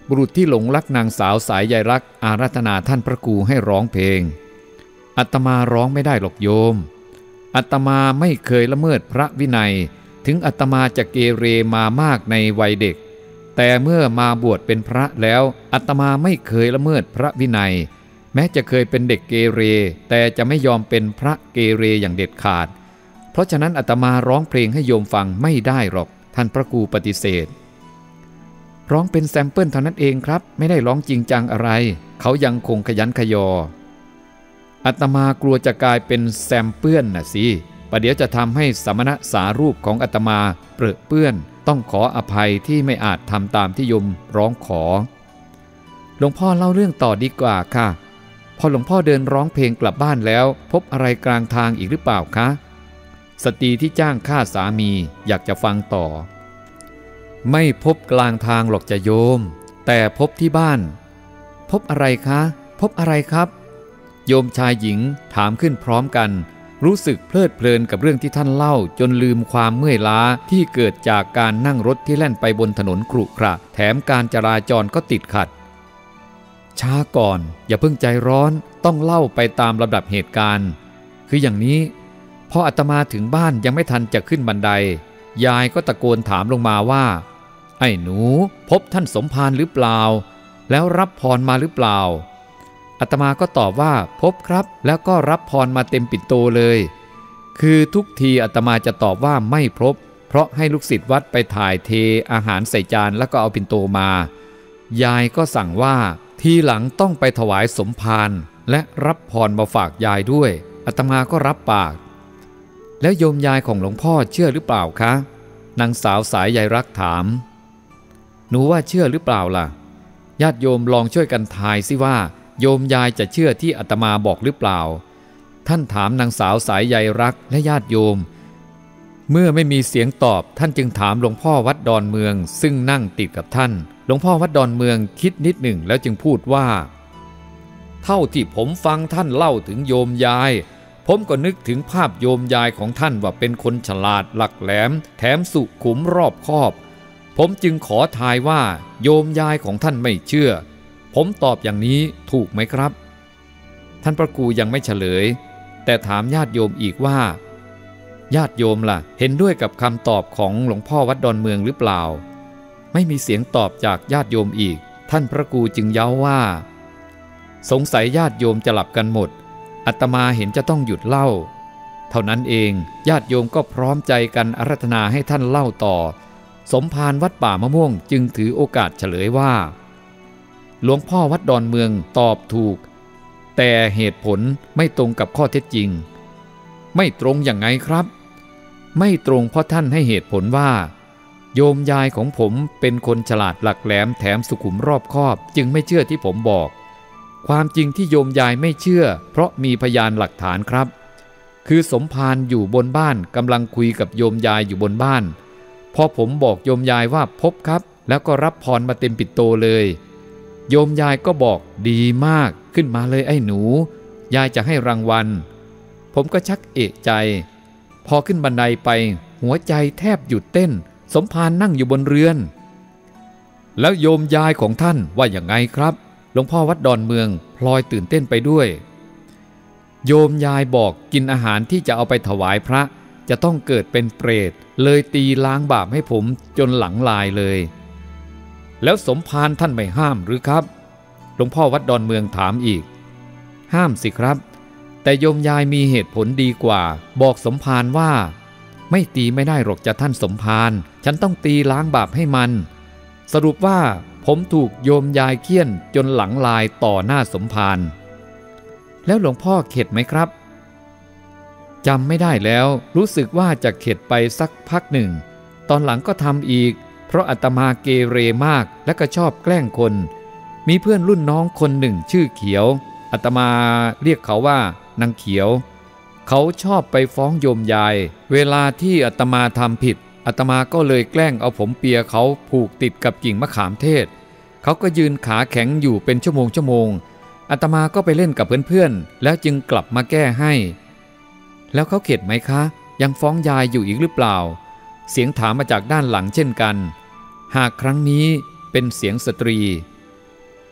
บุรุษที่หลงรักนางสาวสายใยรักอาราธนาท่านพระครูให้ร้องเพลงอาตมาร้องไม่ได้หรอกโยมอาตมาไม่เคยละเมิดพระวินัยถึงอาตมาจะเกเรมามากในวัยเด็กแต่เมื่อมาบวชเป็นพระแล้วอาตมาไม่เคยละเมิดพระวินัยแม้จะเคยเป็นเด็กเกเรแต่จะไม่ยอมเป็นพระเกเรอย่างเด็ดขาดเพราะฉะนั้นอาตมาร้องเพลงให้โยมฟังไม่ได้หรอกท่านพระครูปฏิเสธร้องเป็นแซมเปิลเท่านั้นเองครับไม่ได้ร้องจริงจังอะไรเขายังคงขยันขยออาตมากลัวจะกลายเป็นแซมเปื้อนน่ะสิประเดี๋ยวจะทำให้สมณสารูปของอาตมาเปรอะเปื้อนต้องขออภัยที่ไม่อาจทำตามที่โยมร้องขอหลวงพ่อเล่าเรื่องต่อดีกว่าค่ะพอหลวงพ่อเดินร้องเพลงกลับบ้านแล้วพบอะไรกลางทางอีกหรือเปล่าคะสตรีที่จ้างฆ่าสามีอยากจะฟังต่อไม่พบกลางทางหรอกจะโยมแต่พบที่บ้านพบอะไรคะพบอะไรครับโยมชายหญิงถามขึ้นพร้อมกันรู้สึกเพลิดเพลินกับเรื่องที่ท่านเล่าจนลืมความเมื่อยล้าที่เกิดจากการนั่งรถที่แล่นไปบนถนนขรุขระแถมการจราจรก็ติดขัดช้าก่อนอย่าเพิ่งใจร้อนต้องเล่าไปตามลำดับเหตุการณ์คืออย่างนี้พออาตมาถึงบ้านยังไม่ทันจะขึ้นบันไดยายก็ตะโกนถามลงมาว่าไอ้หนูพบท่านสมภารหรือเปล่าแล้วรับพรมาหรือเปล่าอาตมาก็ตอบว่าพบครับแล้วก็รับพรมาเต็มปิ่นโตเลยคือทุกทีอาตมาจะตอบว่าไม่พบเพราะให้ลูกศิษย์วัดไปถ่ายเทอาหารใส่จานแล้วก็เอาปิ่นโตมายายก็สั่งว่าทีหลังต้องไปถวายสมภารและรับพรมาฝากยายด้วยอาตมาก็รับปากแล้วโยมยายของหลวงพ่อเชื่อหรือเปล่าคะนางสาวสายใยรักถามหนูว่าเชื่อหรือเปล่าล่ะญาติโยมลองช่วยกันทายสิว่าโยมยายจะเชื่อที่อาตมาบอกหรือเปล่าท่านถามนางสาวสายใยรักและญาติโยมเมื่อไม่มีเสียงตอบท่านจึงถามหลวงพ่อวัดดอนเมืองซึ่งนั่งติดกับท่านหลวงพ่อวัดดอนเมืองคิดนิดหนึ่งแล้วจึงพูดว่าเท่าที่ผมฟังท่านเล่าถึงโยมยายผมก็นึกถึงภาพโยมยายของท่านว่าเป็นคนฉลาดหลักแหลมแถมสุขุมรอบคอบผมจึงขอทายว่าโยมยายของท่านไม่เชื่อผมตอบอย่างนี้ถูกไหมครับท่านพระครูยังไม่เฉลยแต่ถามญาติโยมอีกว่าญาติโยมล่ะเห็นด้วยกับคำตอบของหลวงพ่อวัดดอนเมืองหรือเปล่าไม่มีเสียงตอบจากญาติโยมอีกท่านพระครูจึงเย้าว่าสงสัยญาติโยมจะหลับกันหมดอาตมาเห็นจะต้องหยุดเล่าเท่านั้นเองญาติโยมก็พร้อมใจกันอาราธนาให้ท่านเล่าต่อสมภารวัดป่ามะม่วงจึงถือโอกาสเฉลยว่าหลวงพ่อวัดดอนเมืองตอบถูกแต่เหตุผลไม่ตรงกับข้อเท็จจริงไม่ตรงอย่างไงครับไม่ตรงเพราะท่านให้เหตุผลว่าโยมยายของผมเป็นคนฉลาดหลักแหลมแถมสุขุมรอบคอบจึงไม่เชื่อที่ผมบอกความจริงที่โยมยายไม่เชื่อเพราะมีพยานหลักฐานครับคือสมภารอยู่บนบ้านกำลังคุยกับโยมยายอยู่บนบ้านพอผมบอกโยมยายว่าพบครับแล้วก็รับพรมาเต็มปิ่นโตเลยโยมยายก็บอกดีมากขึ้นมาเลยไอ้หนูยายจะให้รางวัลผมก็ชักเอะใจพอขึ้นบันไดไปหัวใจแทบหยุดเต้นสมภารนั่งอยู่บนเรือนแล้วโยมยายของท่านว่าอย่างไงครับหลวงพ่อวัดดอนเมืองพลอยตื่นเต้นไปด้วยโยมยายบอกกินอาหารที่จะเอาไปถวายพระจะต้องเกิดเป็นเปรตเลยตีล้างบาปให้ผมจนหลังลายเลยแล้วสมภารท่านไม่ห้ามหรือครับหลวงพ่อวัดดอนเมืองถามอีกห้ามสิครับแต่โยมยายมีเหตุผลดีกว่าบอกสมภารว่าไม่ตีไม่ได้หรอกจะท่านสมภารฉันต้องตีล้างบาปให้มันสรุปว่าผมถูกโยมยายเคี่ยนจนหลังลายต่อหน้าสมภารแล้วหลวงพ่อเข็ดไหมครับจำไม่ได้แล้วรู้สึกว่าจะเข็ดไปสักพักหนึ่งตอนหลังก็ทำอีกเพราะอาตมาเกเรมากและก็ชอบแกล้งคนมีเพื่อนรุ่นน้องคนหนึ่งชื่อเขียวอาตมาเรียกเขาว่านางเขียวเขาชอบไปฟ้องโยมยายเวลาที่อาตมาทำผิดอาตมาก็เลยแกล้งเอาผมเปียเขาผูกติดกับกิ่งมะขามเทศเขาก็ยืนขาแข็งอยู่เป็นชั่วโมงอาตมาก็ไปเล่นกับเพื่อนๆแล้วจึงกลับมาแก้ให้แล้วเขาเข็ดไหมคะยังฟ้องยายอยู่อีกหรือเปล่าเสียงถามมาจากด้านหลังเช่นกันหากครั้งนี้เป็นเสียงสตรี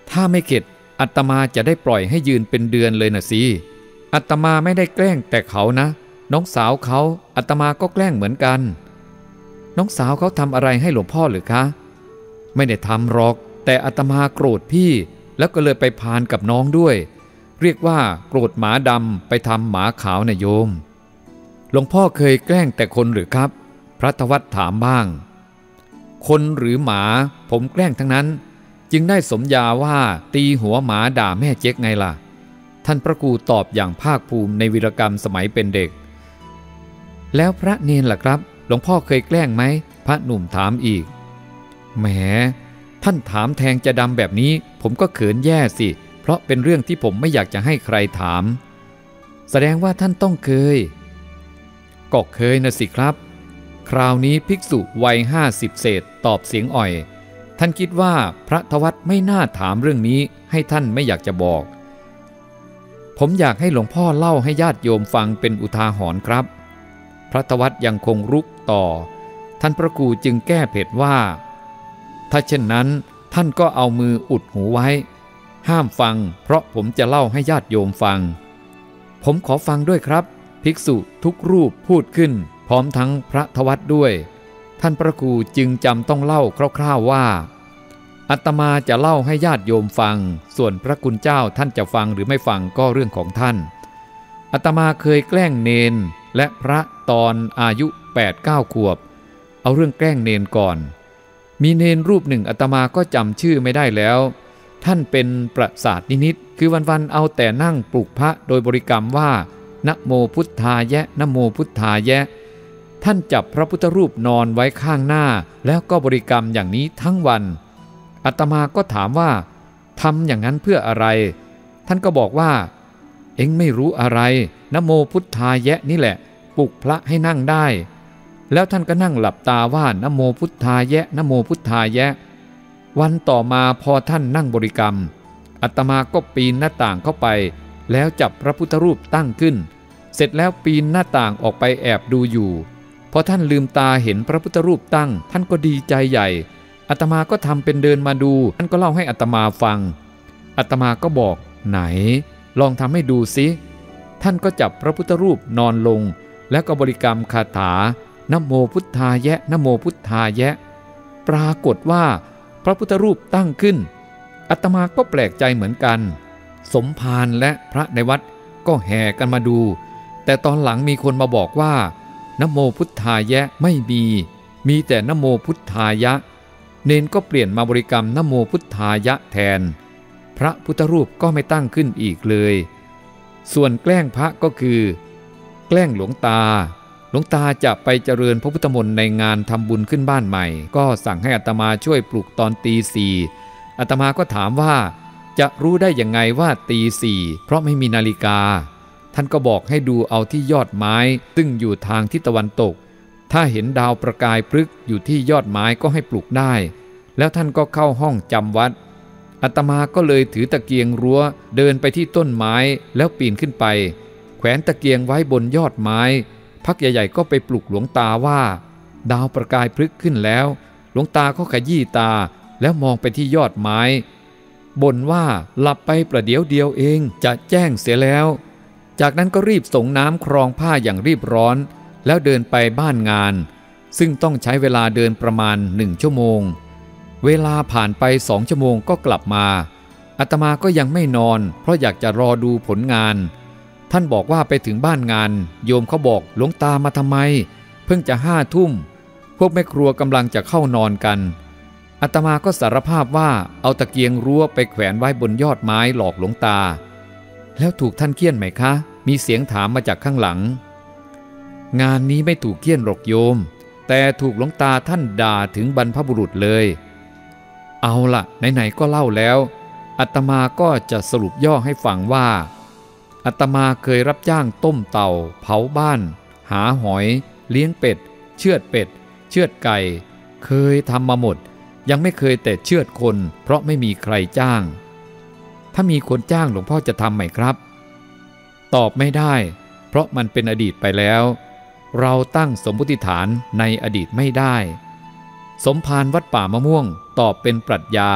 ถ้าไม่เข็ดอาตมาจะได้ปล่อยให้ยืนเป็นเดือนเลยนะสิอาตมาไม่ได้แกล้งแต่เขานะน้องสาวเขาอาตมาก็แกล้งเหมือนกันน้องสาวเขาทำอะไรให้หลวงพ่อหรือคะไม่ได้ทำหรอกแต่อาตมาโกรธพี่แล้วก็เลยไปพานกับน้องด้วยเรียกว่าโกรธหมาดำไปทำหมาขาวนะโยมหลวงพ่อเคยแกล้งแต่คนหรือครับพระธวัฒน์ถามบ้างคนหรือหมาผมแกล้งทั้งนั้นจึงได้สมญาว่าตีหัวหมาด่าแม่เจ๊กไงล่ะท่านพระครูตอบอย่างภาคภูมิในวีรกรรมสมัยเป็นเด็กแล้วพระเนนล่ะครับหลวงพ่อเคยแกล้งไหมพระหนุ่มถามอีกแหมท่านถามแทงจะดำแบบนี้ผมก็เขินแย่สิเพราะเป็นเรื่องที่ผมไม่อยากจะให้ใครถามแสดงว่าท่านต้องเคยก็เคยนะสิครับคราวนี้ภิกษุวัย50เศษตอบเสียงอ่อยท่านคิดว่าพระธวัฒน์ไม่น่าถามเรื่องนี้ให้ท่านไม่อยากจะบอกผมอยากให้หลวงพ่อเล่าให้ญาติโยมฟังเป็นอุทาหรณ์ครับพระธวัฒน์ยังคงรุกต่อท่านพระครูจึงแก้เผ็ดว่าถ้าเช่นนั้นท่านก็เอามืออุดหูไว้ห้ามฟังเพราะผมจะเล่าให้ญาติโยมฟังผมขอฟังด้วยครับภิกษุทุกรูปพูดขึ้นพร้อมทั้งพระธวัฒน์ด้วยท่านพระครูจึงจำต้องเล่าคร่าวๆว่าอาตมาจะเล่าให้ญาติโยมฟังส่วนพระคุณเจ้าท่านจะฟังหรือไม่ฟังก็เรื่องของท่านอาตมาเคยแกล้งเนนและพระตอนอายุ 8-9 ขวบเอาเรื่องแกล้งเนนก่อนมีเนนรูปหนึ่งอาตมาก็จำชื่อไม่ได้แล้วท่านเป็นประสาทนิดคือวันๆเอาแต่นั่งปลุกพระโดยบริกรรมว่านะโมพุทธายะนะโมพุทธายะท่านจับพระพุทธรูปนอนไว้ข้างหน้าแล้วก็บริกรรมอย่างนี้ทั้งวันอาตมาก็ถามว่าทำอย่างนั้นเพื่ออะไรท่านก็บอกว่าเอ็งไม่รู้อะไรนะโมพุทธายะนี่แหละปลุกพระให้นั่งได้แล้วท่านก็นั่งหลับตาว่านะโมพุทธายะนะโมพุทธายะวันต่อมาพอท่านนั่งบริกรรมอาตมาก็ปีนหน้าต่างเข้าไปแล้วจับพระพุทธรูปตั้งขึ้นเสร็จแล้วปีนหน้าต่างออกไปแอบดูอยู่พอท่านลืมตาเห็นพระพุทธรูปตั้งท่านก็ดีใจใหญ่อาตมาก็ทำเป็นเดินมาดูท่านก็เล่าให้อาตมาฟังอาตมาก็บอกไหนลองทำให้ดูสิท่านก็จับพระพุทธรูปนอนลงแล้วก็บริกรรมคาถานะโมพุทธายะนะโมพุทธายะปรากฏว่าพระพุทธรูปตั้งขึ้นอาตมาก็แปลกใจเหมือนกันสมภารและพระในวัดก็แห่กันมาดูแต่ตอนหลังมีคนมาบอกว่านะโมพุทธายะไม่มีแต่นะโมพุทธายะเนนก็เปลี่ยนมาบริกรรมนะโมพุทธายะแทนพระพุทธรูปก็ไม่ตั้งขึ้นอีกเลยส่วนแกล้งพระก็คือแกล้งหลวงตาจะไปเจริญพระพุทธมนต์ในงานทำบุญขึ้นบ้านใหม่ก็สั่งให้อาตมาช่วยปลุกตอนตี 4อาตมาก็ถามว่าจะรู้ได้ยังไงว่าตี 4เพราะไม่มีนาฬิกาท่านก็บอกให้ดูเอาที่ยอดไม้ซึ่งอยู่ทางทิศตะวันตกถ้าเห็นดาวประกายพฤกษ์อยู่ที่ยอดไม้ก็ให้ปลุกได้แล้วท่านก็เข้าห้องจำวัดอาตมาก็เลยถือตะเกียงรั้วเดินไปที่ต้นไม้แล้วปีนขึ้นไปแขวนตะเกียงไว้บนยอดไม้พักใหญ่ๆก็ไปปลุกหลวงตาว่าดาวประกายพฤกษ์ขึ้นแล้วหลวงตาก็ขยี้ตาแล้วมองไปที่ยอดไม้บ่นว่าหลับไปประเดี๋ยวเดียวเองจะแจ้งเสียแล้วจากนั้นก็รีบส่งน้ำครองผ้าอย่างรีบร้อนแล้วเดินไปบ้านงานซึ่งต้องใช้เวลาเดินประมาณ1 ชั่วโมงเวลาผ่านไป2 ชั่วโมงก็กลับมาอาตมาก็ยังไม่นอนเพราะอยากจะรอดูผลงานท่านบอกว่าไปถึงบ้านงานโยมเขาบอกหลวงตามาทำไมเพิ่งจะ5 ทุ่มพวกแม่ครัวกำลังจะเข้านอนกันอาตมาก็สารภาพว่าเอาตะเกียงรั้วไปแขวนไว้บนยอดไม้หลอกหลวงตาแล้วถูกท่านเคี่ยนไหมคะมีเสียงถามมาจากข้างหลังงานนี้ไม่ถูกเคี่ยนหรอกโยมแต่ถูกหลวงตาท่านด่าถึงบรรพบุรุษเลยเอาล่ะไหนๆก็เล่าแล้วอาตมาก็จะสรุปย่อให้ฟังว่าอาตมาเคยรับจ้างต้มเต่าเผาบ้านหาหอยเลี้ยงเป็ดเชือดเป็ดเชือดไก่เคยทำมาหมดยังไม่เคยแต่เชือดคนเพราะไม่มีใครจ้างถ้ามีคนจ้างหลวงพ่อจะทำไหมครับตอบไม่ได้เพราะมันเป็นอดีตไปแล้วเราตั้งสมมุติฐานในอดีตไม่ได้สมภารวัดป่ามะม่วงตอบเป็นปรัชญา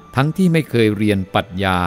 ทั้งที่ไม่เคยเรียนปรัชญา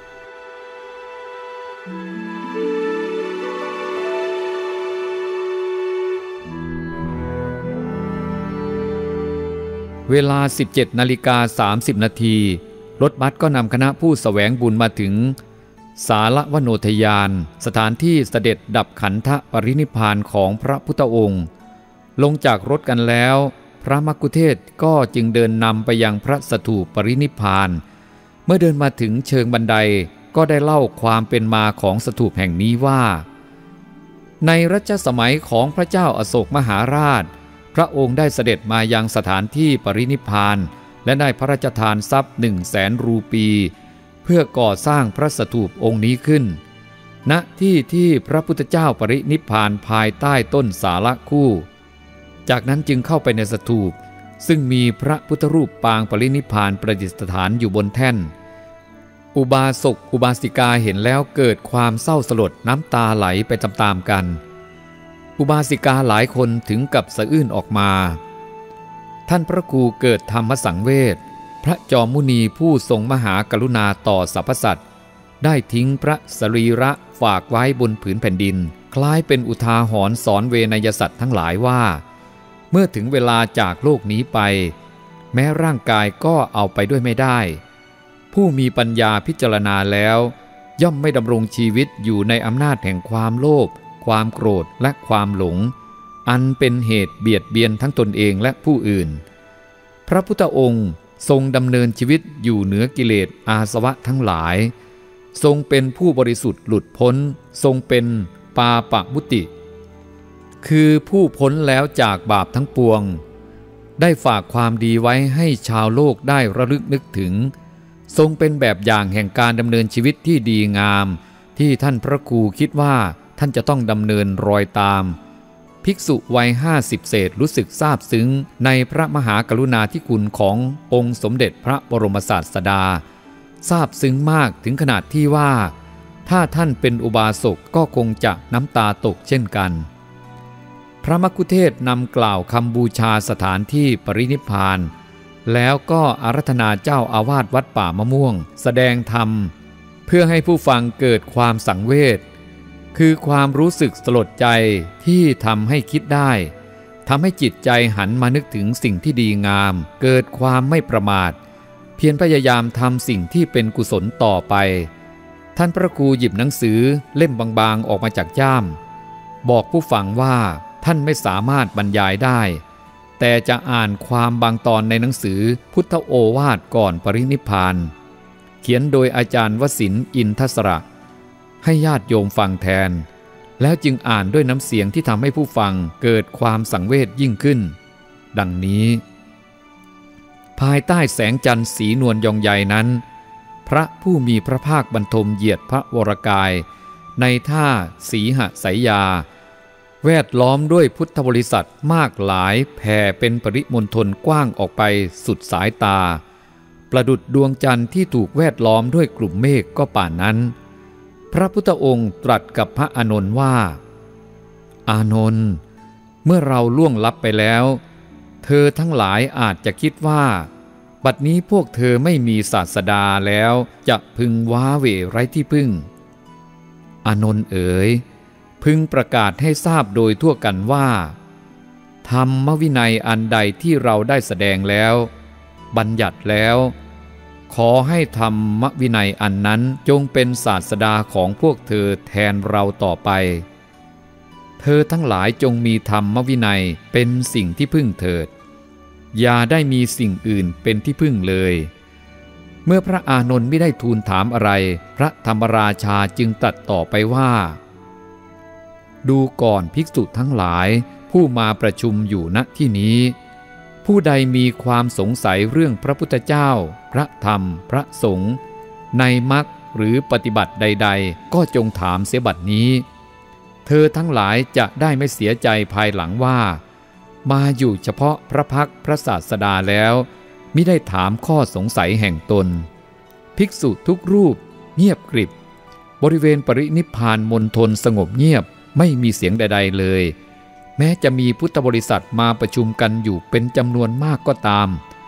เวลา 17:30 นาทีรถบัสก็นำคณะผู้แสวงบุญมาถึงสาลวโนทยานสถานที่เสด็จดับขันธปรินิพพานของพระพุทธองค์ลงจากรถกันแล้วพระมัคคุเทศก์ก็จึงเดินนำไปยังพระสถูปปรินิพพานเมื่อเดินมาถึงเชิงบันไดก็ได้เล่าความเป็นมาของสถูปแห่งนี้ว่าในรัชสมัยของพระเจ้าอโศกมหาราชพระองค์ได้เสด็จมายังสถานที่ปรินิพพานและได้พระราชทานทรัพย์100,000 รูปีเพื่อก่อสร้างพระสถูปองค์นี้ขึ้นณที่ที่พระพุทธเจ้าปรินิพพานภายใต้ต้นสาละคู่จากนั้นจึงเข้าไปในสถูปซึ่งมีพระพุทธรูปปางปรินิพพานประดิษฐานอยู่บนแท่นอุบาสกอุบาสิกาเห็นแล้วเกิดความเศร้าสลดน้ำตาไหลไปตามๆกันอุบาสิกาหลายคนถึงกับสะอื้นออกมาท่านพระครูเกิดธรรมสังเวชพระจอมมุนีผู้ทรงมหากรุณาต่อสรรพสัตว์ได้ทิ้งพระสรีระฝากไว้บนผืนแผ่นดินคล้ายเป็นอุทาหรณ์สอนเวนยสัตว์ทั้งหลายว่าเมื่อถึงเวลาจากโลกนี้ไปแม้ร่างกายก็เอาไปด้วยไม่ได้ผู้มีปัญญาพิจารณาแล้วย่อมไม่ดำรงชีวิตอยู่ในอำนาจแห่งความโลภความโกรธและความหลงอันเป็นเหตุเบียดเบียนทั้งตนเองและผู้อื่นพระพุทธองค์ทรงดำเนินชีวิตอยู่เหนือกิเลสอาสวะทั้งหลายทรงเป็นผู้บริสุทธิ์หลุดพ้นทรงเป็นปาปมุตติคือผู้พ้นแล้วจากบาปทั้งปวงได้ฝากความดีไว้ให้ชาวโลกได้ระลึกนึกถึงทรงเป็นแบบอย่างแห่งการดำเนินชีวิตที่ดีงามที่ท่านพระครูคิดว่าท่านจะต้องดำเนินรอยตามภิกษุวัย50 เศษรู้สึกซาบซึ้งในพระมหากรุณาธิคุณขององค์สมเด็จพระบรมศาสดาซาบซึ้งมากถึงขนาดที่ว่าถ้าท่านเป็นอุบาสกก็คงจะน้ำตาตกเช่นกันพระมัคคุเทศก์นำกล่าวคำบูชาสถานที่ปรินิพพานแล้วก็อาราธนาเจ้าอาวาสวัดป่ามะม่วงแสดงธรรมเพื่อให้ผู้ฟังเกิดความสังเวชคือความรู้สึกสลดใจที่ทำให้คิดได้ทำให้จิตใจหันมานึกถึงสิ่งที่ดีงามเกิดความไม่ประมาทเพียรพยายามทำสิ่งที่เป็นกุศลต่อไปท่านพระครูหยิบหนังสือเล่มบางๆออกมาจากย่ามบอกผู้ฟังว่าท่านไม่สามารถบรรยายได้แต่จะอ่านความบางตอนในหนังสือพุทธโอวาทก่อนปรินิพพานเขียนโดยอาจารย์วสินทร์อินทศระให้ญาติโยมฟังแทนแล้วจึงอ่านด้วยน้ำเสียงที่ทำให้ผู้ฟังเกิดความสังเวชยิ่งขึ้นดังนี้ภายใต้แสงจันทร์สีนวลยองใยนั้นพระผู้มีพระภาคบรรทมเหยียดพระวรกายในท่าสีหสายยาแวดล้อมด้วยพุทธบริษัทมากหลายแผ่เป็นปริมณฑลกว้างออกไปสุดสายตาประดุจดวงจันทร์ที่ถูกแวดล้อมด้วยกลุ่มเมฆก็ป่านนั้นพระพุทธองค์ตรัสกับพระอานนท์ว่าอานนท์เมื่อเราล่วงลับไปแล้วเธอทั้งหลายอาจจะคิดว่าบัดนี้พวกเธอไม่มีศาสดาแล้วจะพึงว้าเหวไร้ที่พึ่งอานนท์เอ๋ยพึงประกาศให้ทราบโดยทั่วกันว่าธรรมวินัยอันใดที่เราได้แสดงแล้วบัญญัติแล้วขอให้ธรรมวินัยอันนั้นจงเป็นศาสดาของพวกเธอแทนเราต่อไปเธอทั้งหลายจงมีธรรมวินัยเป็นสิ่งที่พึ่งเถิดอย่าได้มีสิ่งอื่นเป็นที่พึ่งเลยเมื่อพระอานนท์ไม่ได้ทูลถามอะไรพระธรรมราชาจึงตรัสต่อไปว่าดูก่อนภิกษุทั้งหลายผู้มาประชุมอยู่ณที่นี้ผู้ใดมีความสงสัยเรื่องพระพุทธเจ้าพระธรรมพระสงฆ์ในมรรคหรือปฏิบัติใดๆก็จงถามเสียบัดนี้เธอทั้งหลายจะได้ไม่เสียใจภายหลังว่ามาอยู่เฉพาะพระพักตร์พระศาสดาแล้วมิได้ถามข้อสงสัยแห่งตนภิกษุทุกรูปเงียบกริบบริเวณปรินิพพานมณฑลสงบเงียบไม่มีเสียงใดๆเลยแม้จะมีพุทธบริษัทมาประชุมกันอยู่เป็นจำนวนมากก็ตาม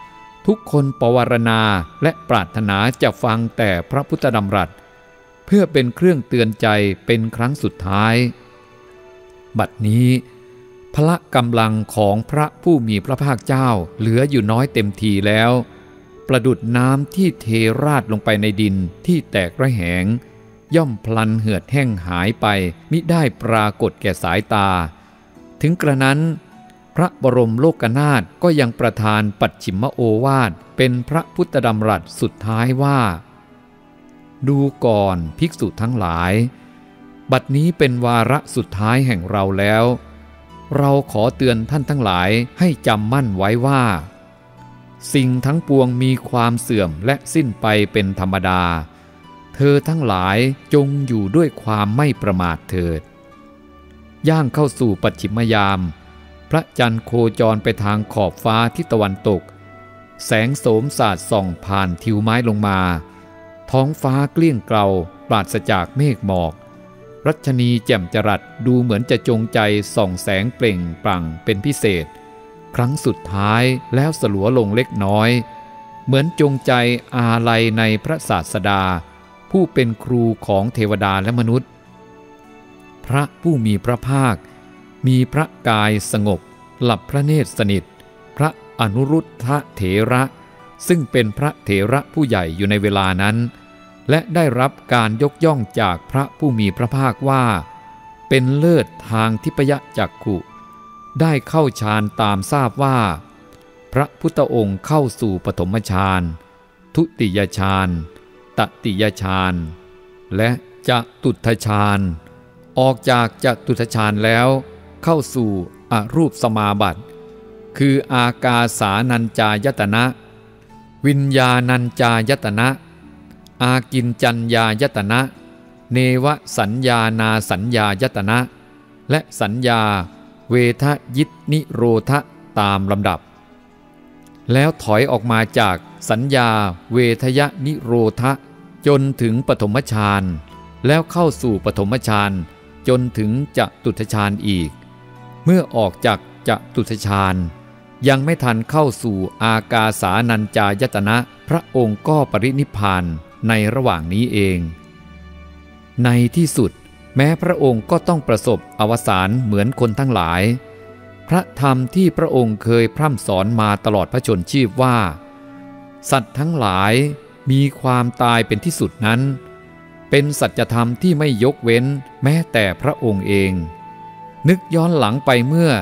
ทุกคนปวารณาและปรารถนาจะฟังแต่พระพุทธดำรัสเพื่อเป็นเครื่องเตือนใจเป็นครั้งสุดท้ายบัดนี้พละกำลังของพระผู้มีพระภาคเจ้าเหลืออยู่น้อยเต็มทีแล้วประดุจน้ำที่เทราดลงไปในดินที่แตกระแหงย่อมพลันเหือดแห้งหายไปมิได้ปรากฏแก่สายตาถึงกระนั้นพระบรมโลกนาถก็ยังประทานปัจฉิมโอวาทเป็นพระพุทธดำรัสสุดท้ายว่าดูก่อนภิกษุทั้งหลายบัดนี้เป็นวาระสุดท้ายแห่งเราแล้วเราขอเตือนท่านทั้งหลายให้จำมั่นไว้ว่าสิ่งทั้งปวงมีความเสื่อมและสิ้นไปเป็นธรรมดาเธอทั้งหลายจงอยู่ด้วยความไม่ประมาทเถิดย่างเข้าสู่ปัจฉิมยามพระจันทร์โคจรไปทางขอบฟ้าทิศตะวันตกแสงโสมสาดส่องผ่านทิวไม้ลงมาท้องฟ้าเกลี้ยงเกลาปราศจากเมฆหมอกรัชนีแจ่มจรัสดูเหมือนจะจงใจส่องแสงเปล่งปลั่งเป็นพิเศษครั้งสุดท้ายแล้วสลัวลงเล็กน้อยเหมือนจงใจอาลัยในพระศาสดาผู้เป็นครูของเทวดาและมนุษย์พระผู้มีพระภาคมีพระกายสงบหลับพระเนตรสนิทพระอนุรุทธเถระซึ่งเป็นพระเถระผู้ใหญ่อยู่ในเวลานั้นและได้รับการยกย่องจากพระผู้มีพระภาคว่าเป็นเลิศทางทิพยจักขุได้เข้าฌานตามทราบว่าพระพุทธองค์เข้าสู่ปฐมฌานทุติยฌานตติยฌานและจตุตถฌานออกจากจตุตถฌานแล้วเข้าสู่อรูปสมาบัติคืออากาสานัญจายตนะวิญญาณัญจายตนะอากินจัญญายตนะเนวสัญญานาสัญญายตนะและสัญญาเวทยิตนิโรธตามลำดับแล้วถอยออกมาจากสัญญาเวทยนิโรธจนถึงปฐมฌานแล้วเข้าสู่ปฐมฌานจนถึงจตุตถฌานอีกเมื่อออกจากจตุตถฌานยังไม่ทันเข้าสู่อากาสานัญจายตนะพระองค์ก็ปรินิพพานในระหว่างนี้เองในที่สุดแม้พระองค์ก็ต้องประสบอวสานเหมือนคนทั้งหลายพระธรรมที่พระองค์เคยพร่ำสอนมาตลอดพระชนชีพว่าสัตว์ทั้งหลายมีความตายเป็นที่สุดนั้นเป็นสัจธรรมที่ไม่ยกเว้นแม้แต่พระองค์เองนึกย้อนหลังไปเมื่อ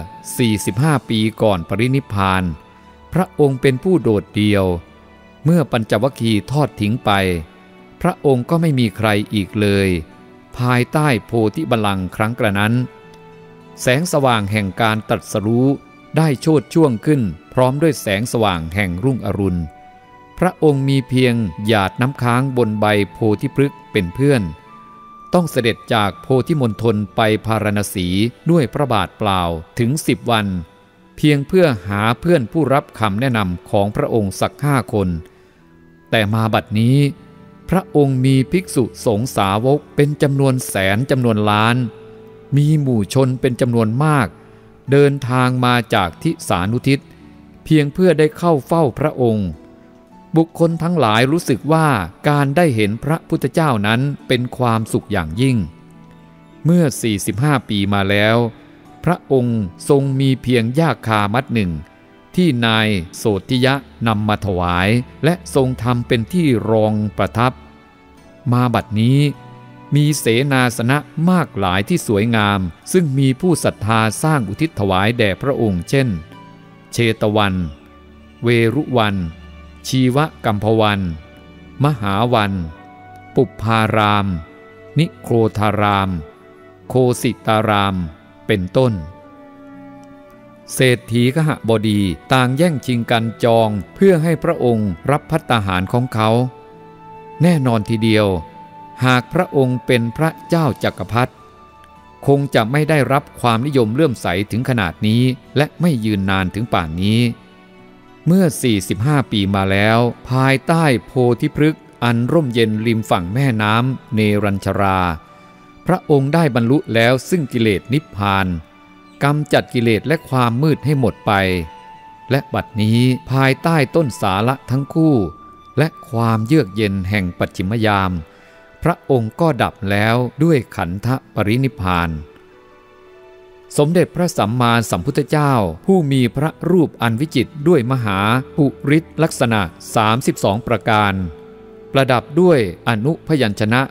45 ปีก่อนปรินิพพานพระองค์เป็นผู้โดดเดี่ยวเมื่อปัญจวัคคีย์ทอดทิ้งไปพระองค์ก็ไม่มีใครอีกเลยภายใต้โพธิบัลลังก์ครั้งกระนั้นแสงสว่างแห่งการตรัสรู้ได้โชติช่วงขึ้นพร้อมด้วยแสงสว่างแห่งรุ่งอรุณพระองค์มีเพียงหยาดน้ำค้างบนใบโพธิพฤกษ์เป็นเพื่อนต้องเสด็จจากโพธิมณฑลไปพาราณสีด้วยพระบาทเปล่าถึง10 วันเพียงเพื่อหาเพื่อนผู้รับคำแนะนำของพระองค์สัก5 คนแต่มาบัดนี้พระองค์มีภิกษุสงฆ์สาวกเป็นจำนวนแสนจำนวนล้านมีหมู่ชนเป็นจำนวนมากเดินทางมาจากทิศานุทิศเพียงเพื่อได้เข้าเฝ้าพระองค์บุคคลทั้งหลายรู้สึกว่าการได้เห็นพระพุทธเจ้านั้นเป็นความสุขอย่างยิ่งเมื่อ45 ปีมาแล้วพระองค์ทรงมีเพียงหญ้าคามัดหนึ่งที่นายโสติยะนำมาถวายและทรงทำเป็นที่รองประทับมาบัดนี้มีเสนาสนะมากหลายที่สวยงามซึ่งมีผู้ศรัทธาสร้างอุทิศถวายแด่พระองค์เช่นเชตวันเวรุวันชีวกัมพวันมหาวันปุปพารามนิโครธารามโคสิตารามเป็นต้นเศรษฐีคหบดีต่างแย่งชิงกันจองเพื่อให้พระองค์รับภัตตาหารของเขาแน่นอนทีเดียวหากพระองค์เป็นพระเจ้าจักรพรรดิคงจะไม่ได้รับความนิยมเลื่อมใสถึงขนาดนี้และไม่ยืนนานถึงป่านนี้เมื่อ45 ปีมาแล้วภายใต้โพธิพฤกษ์อันร่มเย็นริมฝั่งแม่น้ำเนรัญชราพระองค์ได้บรรลุแล้วซึ่งกิเลสนิพพานกำจัดกิเลสและความมืดให้หมดไปและบัดนี้ภายใต้ต้นสาระทั้งคู่และความเยือกเย็นแห่งปัจฉิมยามพระองค์ก็ดับแล้วด้วยขันธปรินิพพานสมเด็จพระสัมมาสัมพุทธเจ้าผู้มีพระรูปอันวิจิตรด้วยมหาปุริสลักษณะ32ประการประดับด้วยอนุพยัญชนะ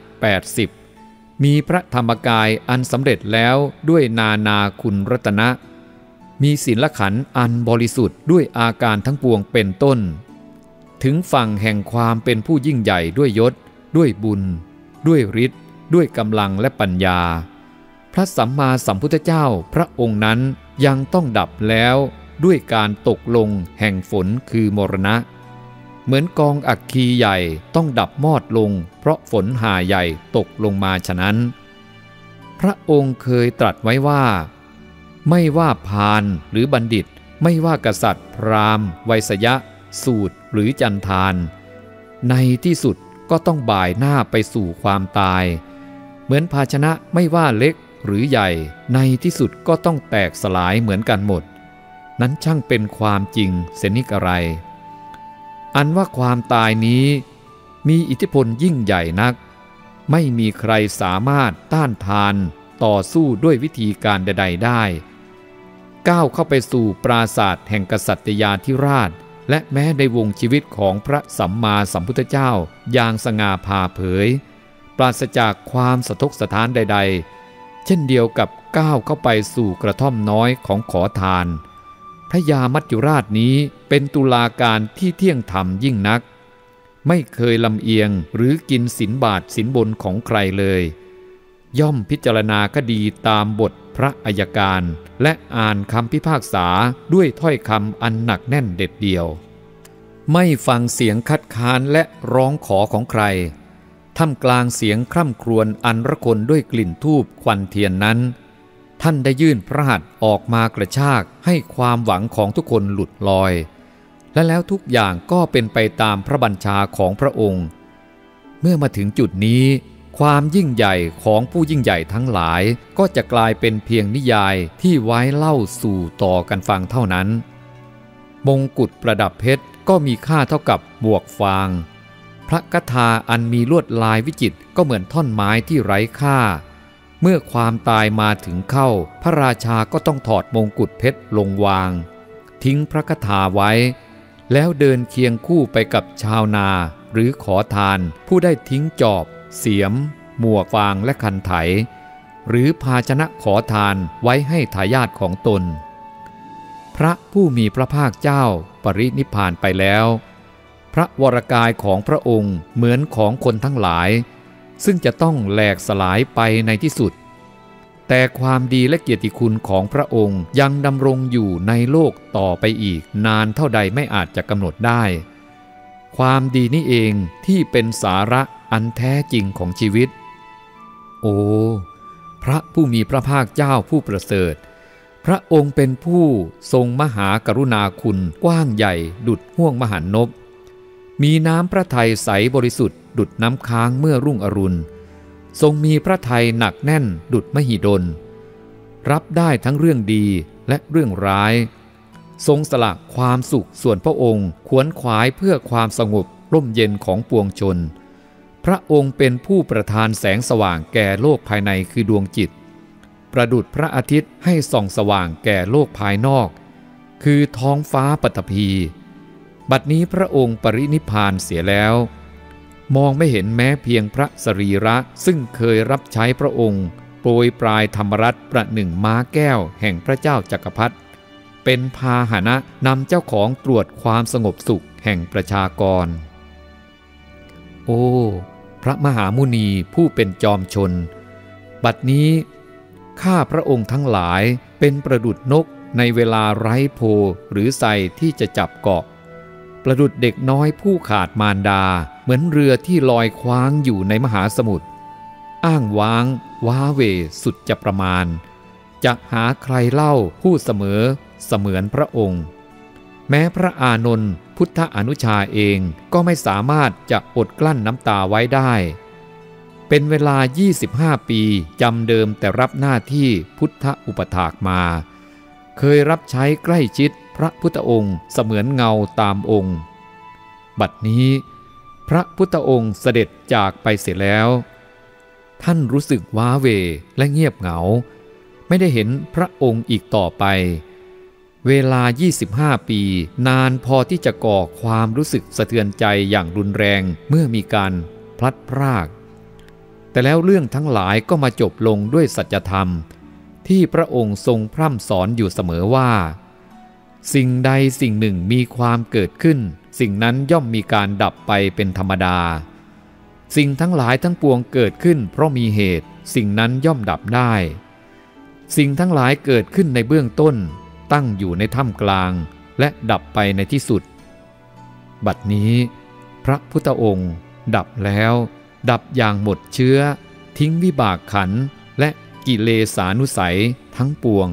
80มีพระธรรมกายอันสำเร็จแล้วด้วยนานาคุณรัตนะมีศีลขันธ์อันบริสุทธิ์ด้วยอาการทั้งปวงเป็นต้นถึงฝั่งแห่งความเป็นผู้ยิ่งใหญ่ด้วยยศด้วยบุญด้วยฤทธิ์ด้วยกำลังและปัญญาพระสัมมาสัมพุทธเจ้าพระองค์นั้นยังต้องดับแล้วด้วยการตกลงแห่งฝนคือมรณะเหมือนกองอัคคีใหญ่ต้องดับมอดลงเพราะฝนหาใหญ่ตกลงมาฉะนั้นพระองค์เคยตรัสไว้ว่าไม่ว่าพาลหรือบัณฑิตไม่ว่ากษัตริย์พราหมณ์ไวยสยะสูตรหรือจันทานในที่สุดก็ต้องบ่ายหน้าไปสู่ความตายเหมือนภาชนะไม่ว่าเล็กหรือใหญ่ในที่สุดก็ต้องแตกสลายเหมือนกันหมดนั้นช่างเป็นความจริงเสียนิกอะไรอันว่าความตายนี้มีอิทธิพลยิ่งใหญ่นักไม่มีใครสามารถต้านทานต่อสู้ด้วยวิธีการใดๆได้ก้าวเข้าไปสู่ปราสาทแห่งกษัตริยาธิราชและแม้ในวงชีวิตของพระสัมมาสัมพุทธเจ้าอย่างสง่าผ่าเผยปราศจากความสะทกสะท้านใดๆเช่นเดียวกับก้าวเข้าไปสู่กระท่อมน้อยของขอทานพระยามัจจุราชนี้เป็นตุลาการที่เที่ยงธรรมยิ่งนักไม่เคยลำเอียงหรือกินสินบาทสินบนของใครเลยย่อมพิจารณาคดีตามบทพระอัยการและอ่านคำพิพากษาด้วยถ้อยคำอันหนักแน่นเด็ดเดี่ยวไม่ฟังเสียงคัดค้านและร้องขอของใครท่ามกลางเสียงคร่ำครวญอันระคนด้วยกลิ่นธูปควันเทียนนั้นท่านได้ยื่นพระหัตถ์ออกมากระชากให้ความหวังของทุกคนหลุดลอยและแล้วทุกอย่างก็เป็นไปตามพระบัญชาของพระองค์เมื่อมาถึงจุดนี้ความยิ่งใหญ่ของผู้ยิ่งใหญ่ทั้งหลายก็จะกลายเป็นเพียงนิยายที่ไว้เล่าสู่ต่อกันฟังเท่านั้นมงกุฎประดับเพชรก็มีค่าเท่ากับหมวกฟางพระกฐาอันมีลวดลายวิจิตรก็เหมือนท่อนไม้ที่ไร้ค่าเมื่อความตายมาถึงเข้าพระราชาก็ต้องถอดมงกุฎเพชรลงวางทิ้งพระกฐาไว้แล้วเดินเคียงคู่ไปกับชาวนาหรือขอทานผู้ได้ทิ้งจอบเสียมหมวกฟางและคันไถหรือภาชนะขอทานไว้ให้ทายาทของตนพระผู้มีพระภาคเจ้าปรินิพพานไปแล้วพระวรกายของพระองค์เหมือนของคนทั้งหลายซึ่งจะต้องแหลกสลายไปในที่สุดแต่ความดีและเกียรติคุณของพระองค์ยังดำรงอยู่ในโลกต่อไปอีกนานเท่าใดไม่อาจจะกำหนดได้ความดีนี่เองที่เป็นสาระอันแท้จริงของชีวิตโอ้พระผู้มีพระภาคเจ้าผู้ประเสริฐพระองค์เป็นผู้ทรงมหากรุณาคุณกว้างใหญ่ดุจห้วงมหานพมีน้ำพระทัยใสบริสุทธิ์ดุจน้ำค้างเมื่อรุ่งอรุณทรงมีพระทัยหนักแน่นดุจมหิดลรับได้ทั้งเรื่องดีและเรื่องร้ายทรงสละความสุขส่วนพระองค์ขวนขวายเพื่อความสงบร่มเย็นของปวงชนพระองค์เป็นผู้ประทานแสงสว่างแก่โลกภายในคือดวงจิตประดุจพระอาทิตย์ให้ส่องสว่างแก่โลกภายนอกคือท้องฟ้าปฐพีบัดนี้พระองค์ปรินิพพานเสียแล้วมองไม่เห็นแม้เพียงพระสรีระซึ่งเคยรับใช้พระองค์โปรยปลายธรรมรัตน์ประหนึ่งม้าแก้วแห่งพระเจ้าจักรพรรดิเป็นพาหนะนำเจ้าของตรวจความสงบสุขแห่งประชากรโอ้พระมหามุนีผู้เป็นจอมชนบัดนี้ข้าพระองค์ทั้งหลายเป็นประดุจนกในเวลาไร้โพหรือไทรที่จะจับเกาะประดุจเด็กน้อยผู้ขาดมารดาเหมือนเรือที่ลอยคว้างอยู่ในมหาสมุทรอ้างว้างว้าเหวสุดจะประมาณจะหาใครเล่าผู้เสมอเสมือนพระองค์แม้พระอานนท์พุทธอนุชาเองก็ไม่สามารถจะอดกลั้นน้ำตาไว้ได้เป็นเวลา25 ปีจำเดิมแต่รับหน้าที่พุทธอุปถากมาเคยรับใช้ใกล้ชิดพระพุทธองค์เสมือนเงาตามองค์บัดนี้พระพุทธองค์เสด็จจากไปเสียแล้วท่านรู้สึกว้าเหวและเงียบเหงาไม่ได้เห็นพระองค์อีกต่อไปเวลา25 ปีนานพอที่จะก่อความรู้สึกสะเทือนใจอย่างรุนแรงเมื่อมีการพลัดพรากแต่แล้วเรื่องทั้งหลายก็มาจบลงด้วยสัจธรรมที่พระองค์ทรงพร่ำสอนอยู่เสมอว่าสิ่งใดสิ่งหนึ่งมีความเกิดขึ้นสิ่งนั้นย่อมมีการดับไปเป็นธรรมดาสิ่งทั้งหลายทั้งปวงเกิดขึ้นเพราะมีเหตุสิ่งนั้นย่อมดับได้สิ่งทั้งหลายเกิดขึ้นในเบื้องต้นตั้งอยู่ในท่ามกลางและดับไปในที่สุดบัดนี้พระพุทธองค์ดับแล้วดับอย่างหมดเชื้อทิ้งวิบากขันธ์และกิเลสานุสัยทั้งปวง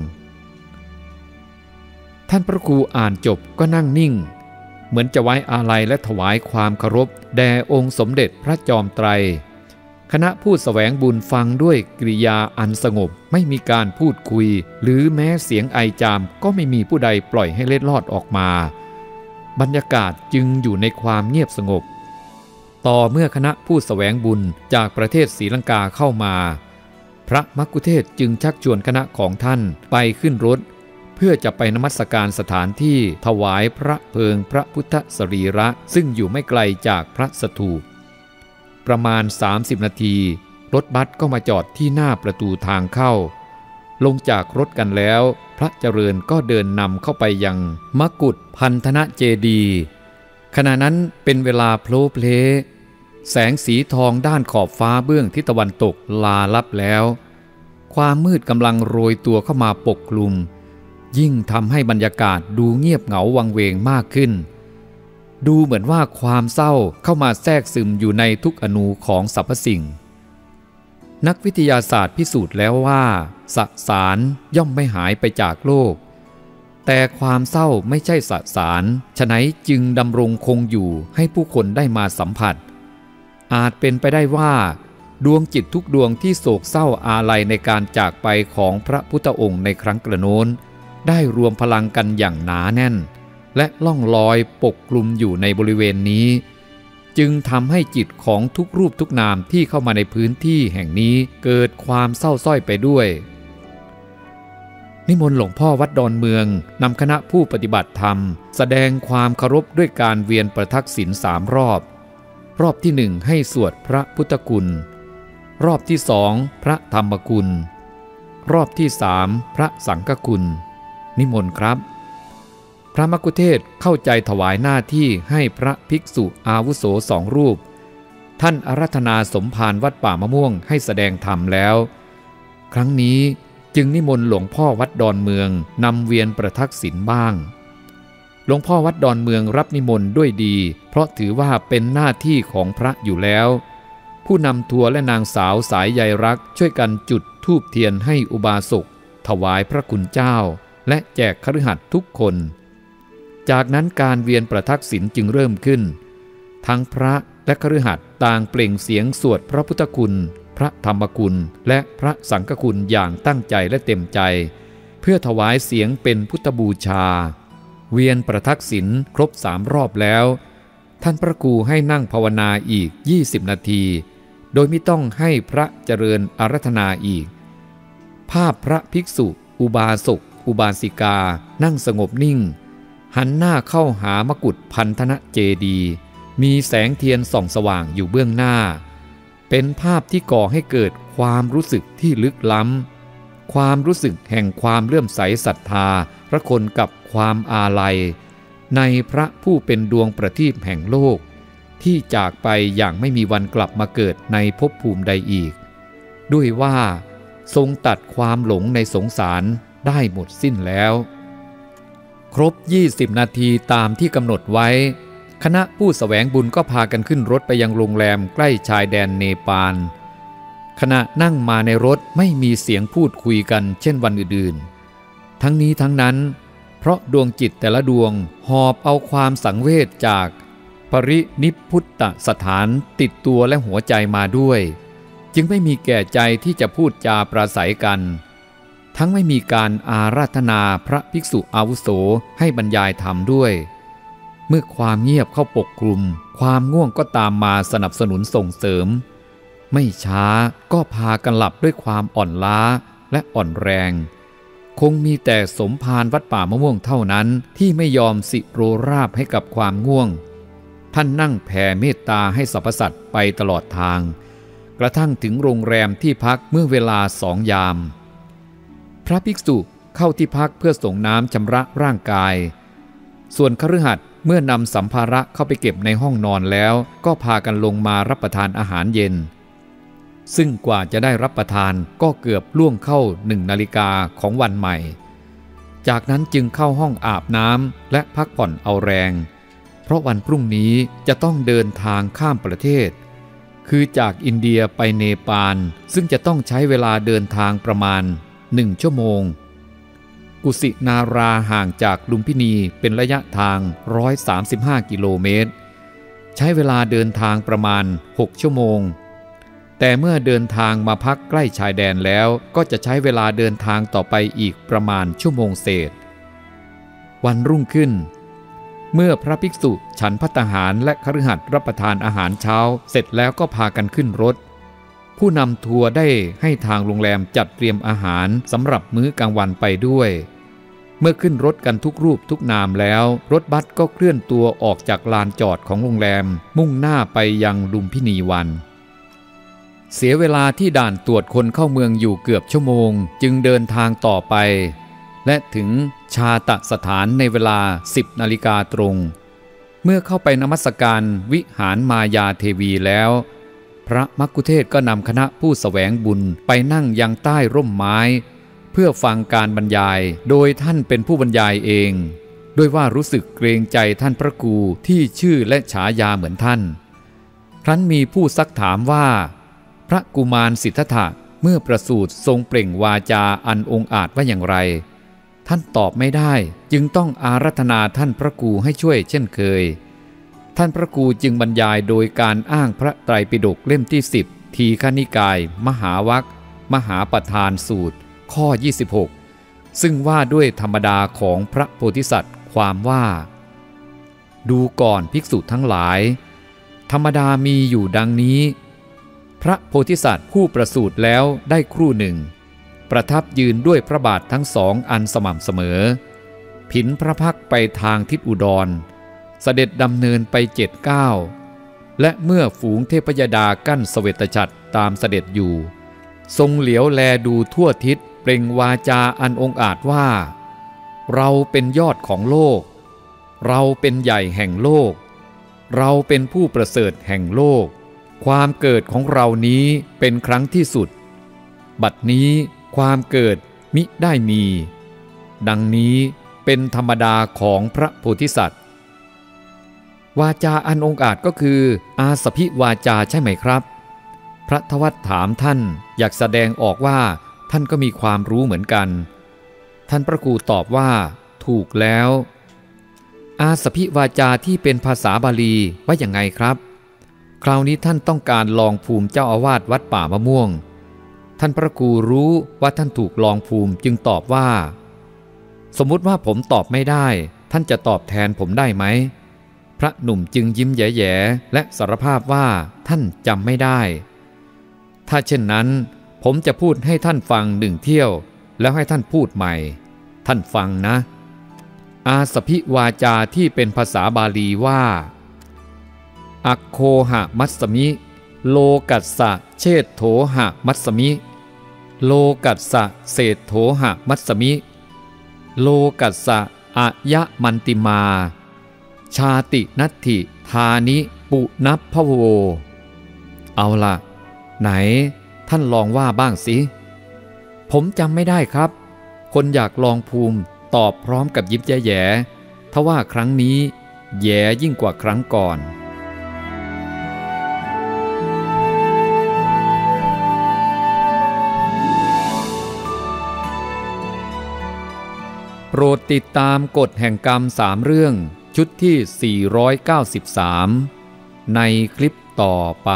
ท่านพระครูอ่านจบก็นั่งนิ่งเหมือนจะไว้อาลัยและถวายความเคารพแด่องค์สมเด็จพระจอมไตรคณะผู้แสวงบุญฟังด้วยกริยาอันสงบไม่มีการพูดคุยหรือแม้เสียงไอจามก็ไม่มีผู้ใดปล่อยให้เล็ดลอดออกมาบรรยากาศจึงอยู่ในความเงียบสงบต่อเมื่อคณะผู้แสวงบุญจากประเทศศรีลังกาเข้ามาพระมัคคุเทศก์จึงชักชวนคณะของท่านไปขึ้นรถเพื่อจะไปนมัสการสถานที่ถวายพระเพลิงพระพุทธสรีระซึ่งอยู่ไม่ไกลจากพระสถูปประมาณ30 นาทีรถบัสก็มาจอดที่หน้าประตูทางเข้าลงจากรถกันแล้วพระเจริญก็เดินนำเข้าไปยังมกุฏพันธนะเจดีย์ขณะนั้นเป็นเวลาโพลเพลแสงสีทองด้านขอบฟ้าเบื้องทิศตะวันตกลาลับแล้วความมืดกำลังโรยตัวเข้ามาปกคลุมยิ่งทำให้บรรยากาศดูเงียบเหงาวังเวงมากขึ้นดูเหมือนว่าความเศร้าเข้ามาแทรกซึมอยู่ในทุกอนูของสรรพสิ่งนักวิทยาศาสตร์พิสูจน์แล้วว่าสสารย่อมไม่หายไปจากโลกแต่ความเศร้าไม่ใช่สสารฉะนั้นจึงดำรงคงอยู่ให้ผู้คนได้มาสัมผัสอาจเป็นไปได้ว่าดวงจิตทุกดวงที่โศกเศร้าอาลัยในการจากไปของพระพุทธองค์ในครั้งกระโน้นได้รวมพลังกันอย่างหนาแน่นและล่องลอยปกคลุมอยู่ในบริเวณนี้จึงทำให้จิตของทุกรูปทุกนามที่เข้ามาในพื้นที่แห่งนี้เกิดความเศร้าส้อยไปด้วยนิมนต์หลวงพ่อวัดดอนเมืองนำคณะผู้ปฏิบัติธรรมแสดงความเคารพด้วยการเวียนประทักษิณ3 รอบรอบที่1ให้สวดพระพุทธคุณรอบที่2พระธรรมคุณรอบที่3พระสังฆคุณนิมนต์ครับพระมัคคุเทศก์เข้าใจถวายหน้าที่ให้พระภิกษุอาวุโส2 รูปท่านอาราธนาสมภารวัดป่ามะม่วงให้แสดงธรรมแล้วครั้งนี้จึงนิมนต์หลวงพ่อวัดดอนเมืองนำเวียนประทักษิณบ้างหลวงพ่อวัดดอนเมืองรับนิมนต์ด้วยดีเพราะถือว่าเป็นหน้าที่ของพระอยู่แล้วผู้นำทัวร์และนางสาวสายใยรักช่วยกันจุดธูปเทียนให้อุบาสกถวายพระคุณเจ้าและแจกคฤหัสถ์ทุกคนจากนั้นการเวียนประทักษิณจึงเริ่มขึ้นทั้งพระและคฤหัสถ์ต่างเปล่งเสียงสวดพระพุทธคุณพระธรรมคุณและพระสังฆคุณอย่างตั้งใจและเต็มใจเพื่อถวายเสียงเป็นพุทธบูชาเวียนประทักษิณครบ3 รอบแล้วท่านพระครูให้นั่งภาวนาอีก20 นาทีโดยไม่ต้องให้พระเจริญอาราธนาอีกภาพพระภิกษุอุบาสกอุบาสิกานั่งสงบนิ่งหันหน้าเข้าหามกุฏพันธนะเจดีย์มีแสงเทียนส่องสว่างอยู่เบื้องหน้าเป็นภาพที่ก่อให้เกิดความรู้สึกที่ลึกล้ำความรู้สึกแห่งความเลื่อมใสศรัทธาพระคนกับความอาลัยในพระผู้เป็นดวงประทีปแห่งโลกที่จากไปอย่างไม่มีวันกลับมาเกิดในภพภูมิใดอีกด้วยว่าทรงตัดความหลงในสงสารได้หมดสิ้นแล้วครบ20 นาทีตามที่กำหนดไว้คณะผู้แสวงบุญก็พากันขึ้นรถไปยังโรงแรมใกล้ชายแดนเนปาลขณะนั่งมาในรถไม่มีเสียงพูดคุยกันเช่นวันอื่นๆทั้งนี้ทั้งนั้นเพราะดวงจิตแต่ละดวงหอบเอาความสังเวชจากปรินิพพุตตสถานติดตัวและหัวใจมาด้วยจึงไม่มีแก่ใจที่จะพูดจาปราศัยกันทั้งไม่มีการอาราธนาพระภิกษุอาวุโสให้บรรยายธรรมด้วยเมื่อความเงียบเข้าปกคลุมความง่วงก็ตามมาสนับสนุนส่งเสริมไม่ช้าก็พากันหลับด้วยความอ่อนล้าและอ่อนแรงคงมีแต่สมภารวัดป่ามะม่วงเท่านั้นที่ไม่ยอมสิโรราบให้กับความง่วงท่านนั่งแผ่เมตตาให้สรรพสัตว์ไปตลอดทางกระทั่งถึงโรงแรมที่พักเมื่อเวลา2 ยามพระภิกษุเข้าที่พักเพื่อส่งน้ำชำระร่างกายส่วนคฤหัสถ์เมื่อนำสัมภาระเข้าไปเก็บในห้องนอนแล้วก็พากันลงมารับประทานอาหารเย็นซึ่งกว่าจะได้รับประทานก็เกือบล่วงเข้า1 นาฬิกาของวันใหม่จากนั้นจึงเข้าห้องอาบน้ำและพักผ่อนเอาแรงเพราะวันพรุ่งนี้จะต้องเดินทางข้ามประเทศคือจากอินเดียไปเนปาลซึ่งจะต้องใช้เวลาเดินทางประมาณ1 ชั่วโมงกุสินาราห่างจากลุมพินีเป็นระยะทาง135 กิโลเมตรใช้เวลาเดินทางประมาณ6 ชั่วโมงแต่เมื่อเดินทางมาพักใกล้ชายแดนแล้วก็จะใช้เวลาเดินทางต่อไปอีกประมาณชั่วโมงเศษวันรุ่งขึ้นเมื่อพระภิกษุฉันภัตตาหารและคฤหัสถ์รับประทานอาหารเช้าเสร็จแล้วก็พากันขึ้นรถผู้นำทัวร์ได้ให้ทางโรงแรมจัดเตรียมอาหารสำหรับมื้อกลางวันไปด้วยเมื่อขึ้นรถกันทุกรูปทุกนามแล้วรถบัสก็เคลื่อนตัวออกจากลานจอดของโรงแรมมุ่งหน้าไปยังลุมพินีวันเสียเวลาที่ด่านตรวจคนเข้าเมืองอยู่เกือบชั่วโมงจึงเดินทางต่อไปและถึงชาตสถานในเวลา10 นาฬิกาตรงเมื่อเข้าไปนมัสการวิหารมายาเทวีแล้วพระมัคคุเทศก์ก็นำคณะผู้แสวงบุญไปนั่งยังใต้ร่มไม้เพื่อฟังการบรรยายโดยท่านเป็นผู้บรรยายเองด้วยว่ารู้สึกเกรงใจท่านพระครูที่ชื่อและฉายาเหมือนท่านครั้นมีผู้ซักถามว่าพระกุมารสิทธัตถะเมื่อประสูติทรงเปล่งวาจาอันองอาจว่าอย่างไรท่านตอบไม่ได้จึงต้องอาราธนาท่านพระครูให้ช่วยเช่นเคยท่านพระครูจึงบรรยายโดยการอ้างพระไตรปิฎกเล่มที่10ทีฆนิกายมหาวรรคมหาประธานสูตรข้อ26ซึ่งว่าด้วยธรรมดาของพระโพธิสัตว์ความว่าดูก่อนภิกษุทั้งหลายธรรมดามีอยู่ดังนี้พระโพธิสัตว์ผู้ประสูติแล้วได้ครู่หนึ่งประทับยืนด้วยพระบาททั้งสองอันสม่ำเสมอผินพระพักตร์ไปทางทิศอุดรเสด็จดำเนินไป7 ก้าวและเมื่อฝูงเทพยดากั้นเสวตฉัตรตามเสด็จอยู่ทรงเหลียวแลดูทั่วทิศเปล่งวาจาอันองอาจว่าเราเป็นยอดของโลกเราเป็นใหญ่แห่งโลกเราเป็นผู้ประเสริฐแห่งโลกความเกิดของเรานี้เป็นครั้งที่สุดบัดนี้ความเกิดมิได้มีดังนี้เป็นธรรมดาของพระโพธิสัตว์วาจาอันองอาจก็คืออาสพิวาจาใช่ไหมครับพระทวัตถามท่านอยากแสดงออกว่าท่านก็มีความรู้เหมือนกันท่านพระครูตอบว่าถูกแล้วอาสพิวาจาที่เป็นภาษาบาลีว่าอย่างไงครับคราวนี้ท่านต้องการลองภูมิเจ้าอาวาสวัดป่ามะม่วงท่านพระครูรู้ว่าท่านถูกลองภูมิจึงตอบว่าสมมุติว่าผมตอบไม่ได้ท่านจะตอบแทนผมได้ไหมพระหนุ่มจึงยิ้มแย่ๆและสารภาพว่าท่านจำไม่ได้ถ้าเช่นนั้นผมจะพูดให้ท่านฟัง1 เที่ยวแล้วให้ท่านพูดใหม่ท่านฟังนะอาสพิวาจาที่เป็นภาษาบาลีว่าอัคโคหะมัสสมิโลกัสสะเชตโถหะมัสสมิโลกัสสะเศษโถหะมัสสมิโลกัสสะอะยะมันติมาชาตินัตถิธานิปุนัพพโวเอาล่ะไหนท่านลองว่าบ้างสิผมจำไม่ได้ครับคนอยากลองภูมิตอบพร้อมกับยิ้มแย่ๆทว่าครั้งนี้แย่ยิ่งกว่าครั้งก่อนโปรดติดตามกฎแห่งกรรม3 เรื่องชุดที่493ในคลิปต่อไป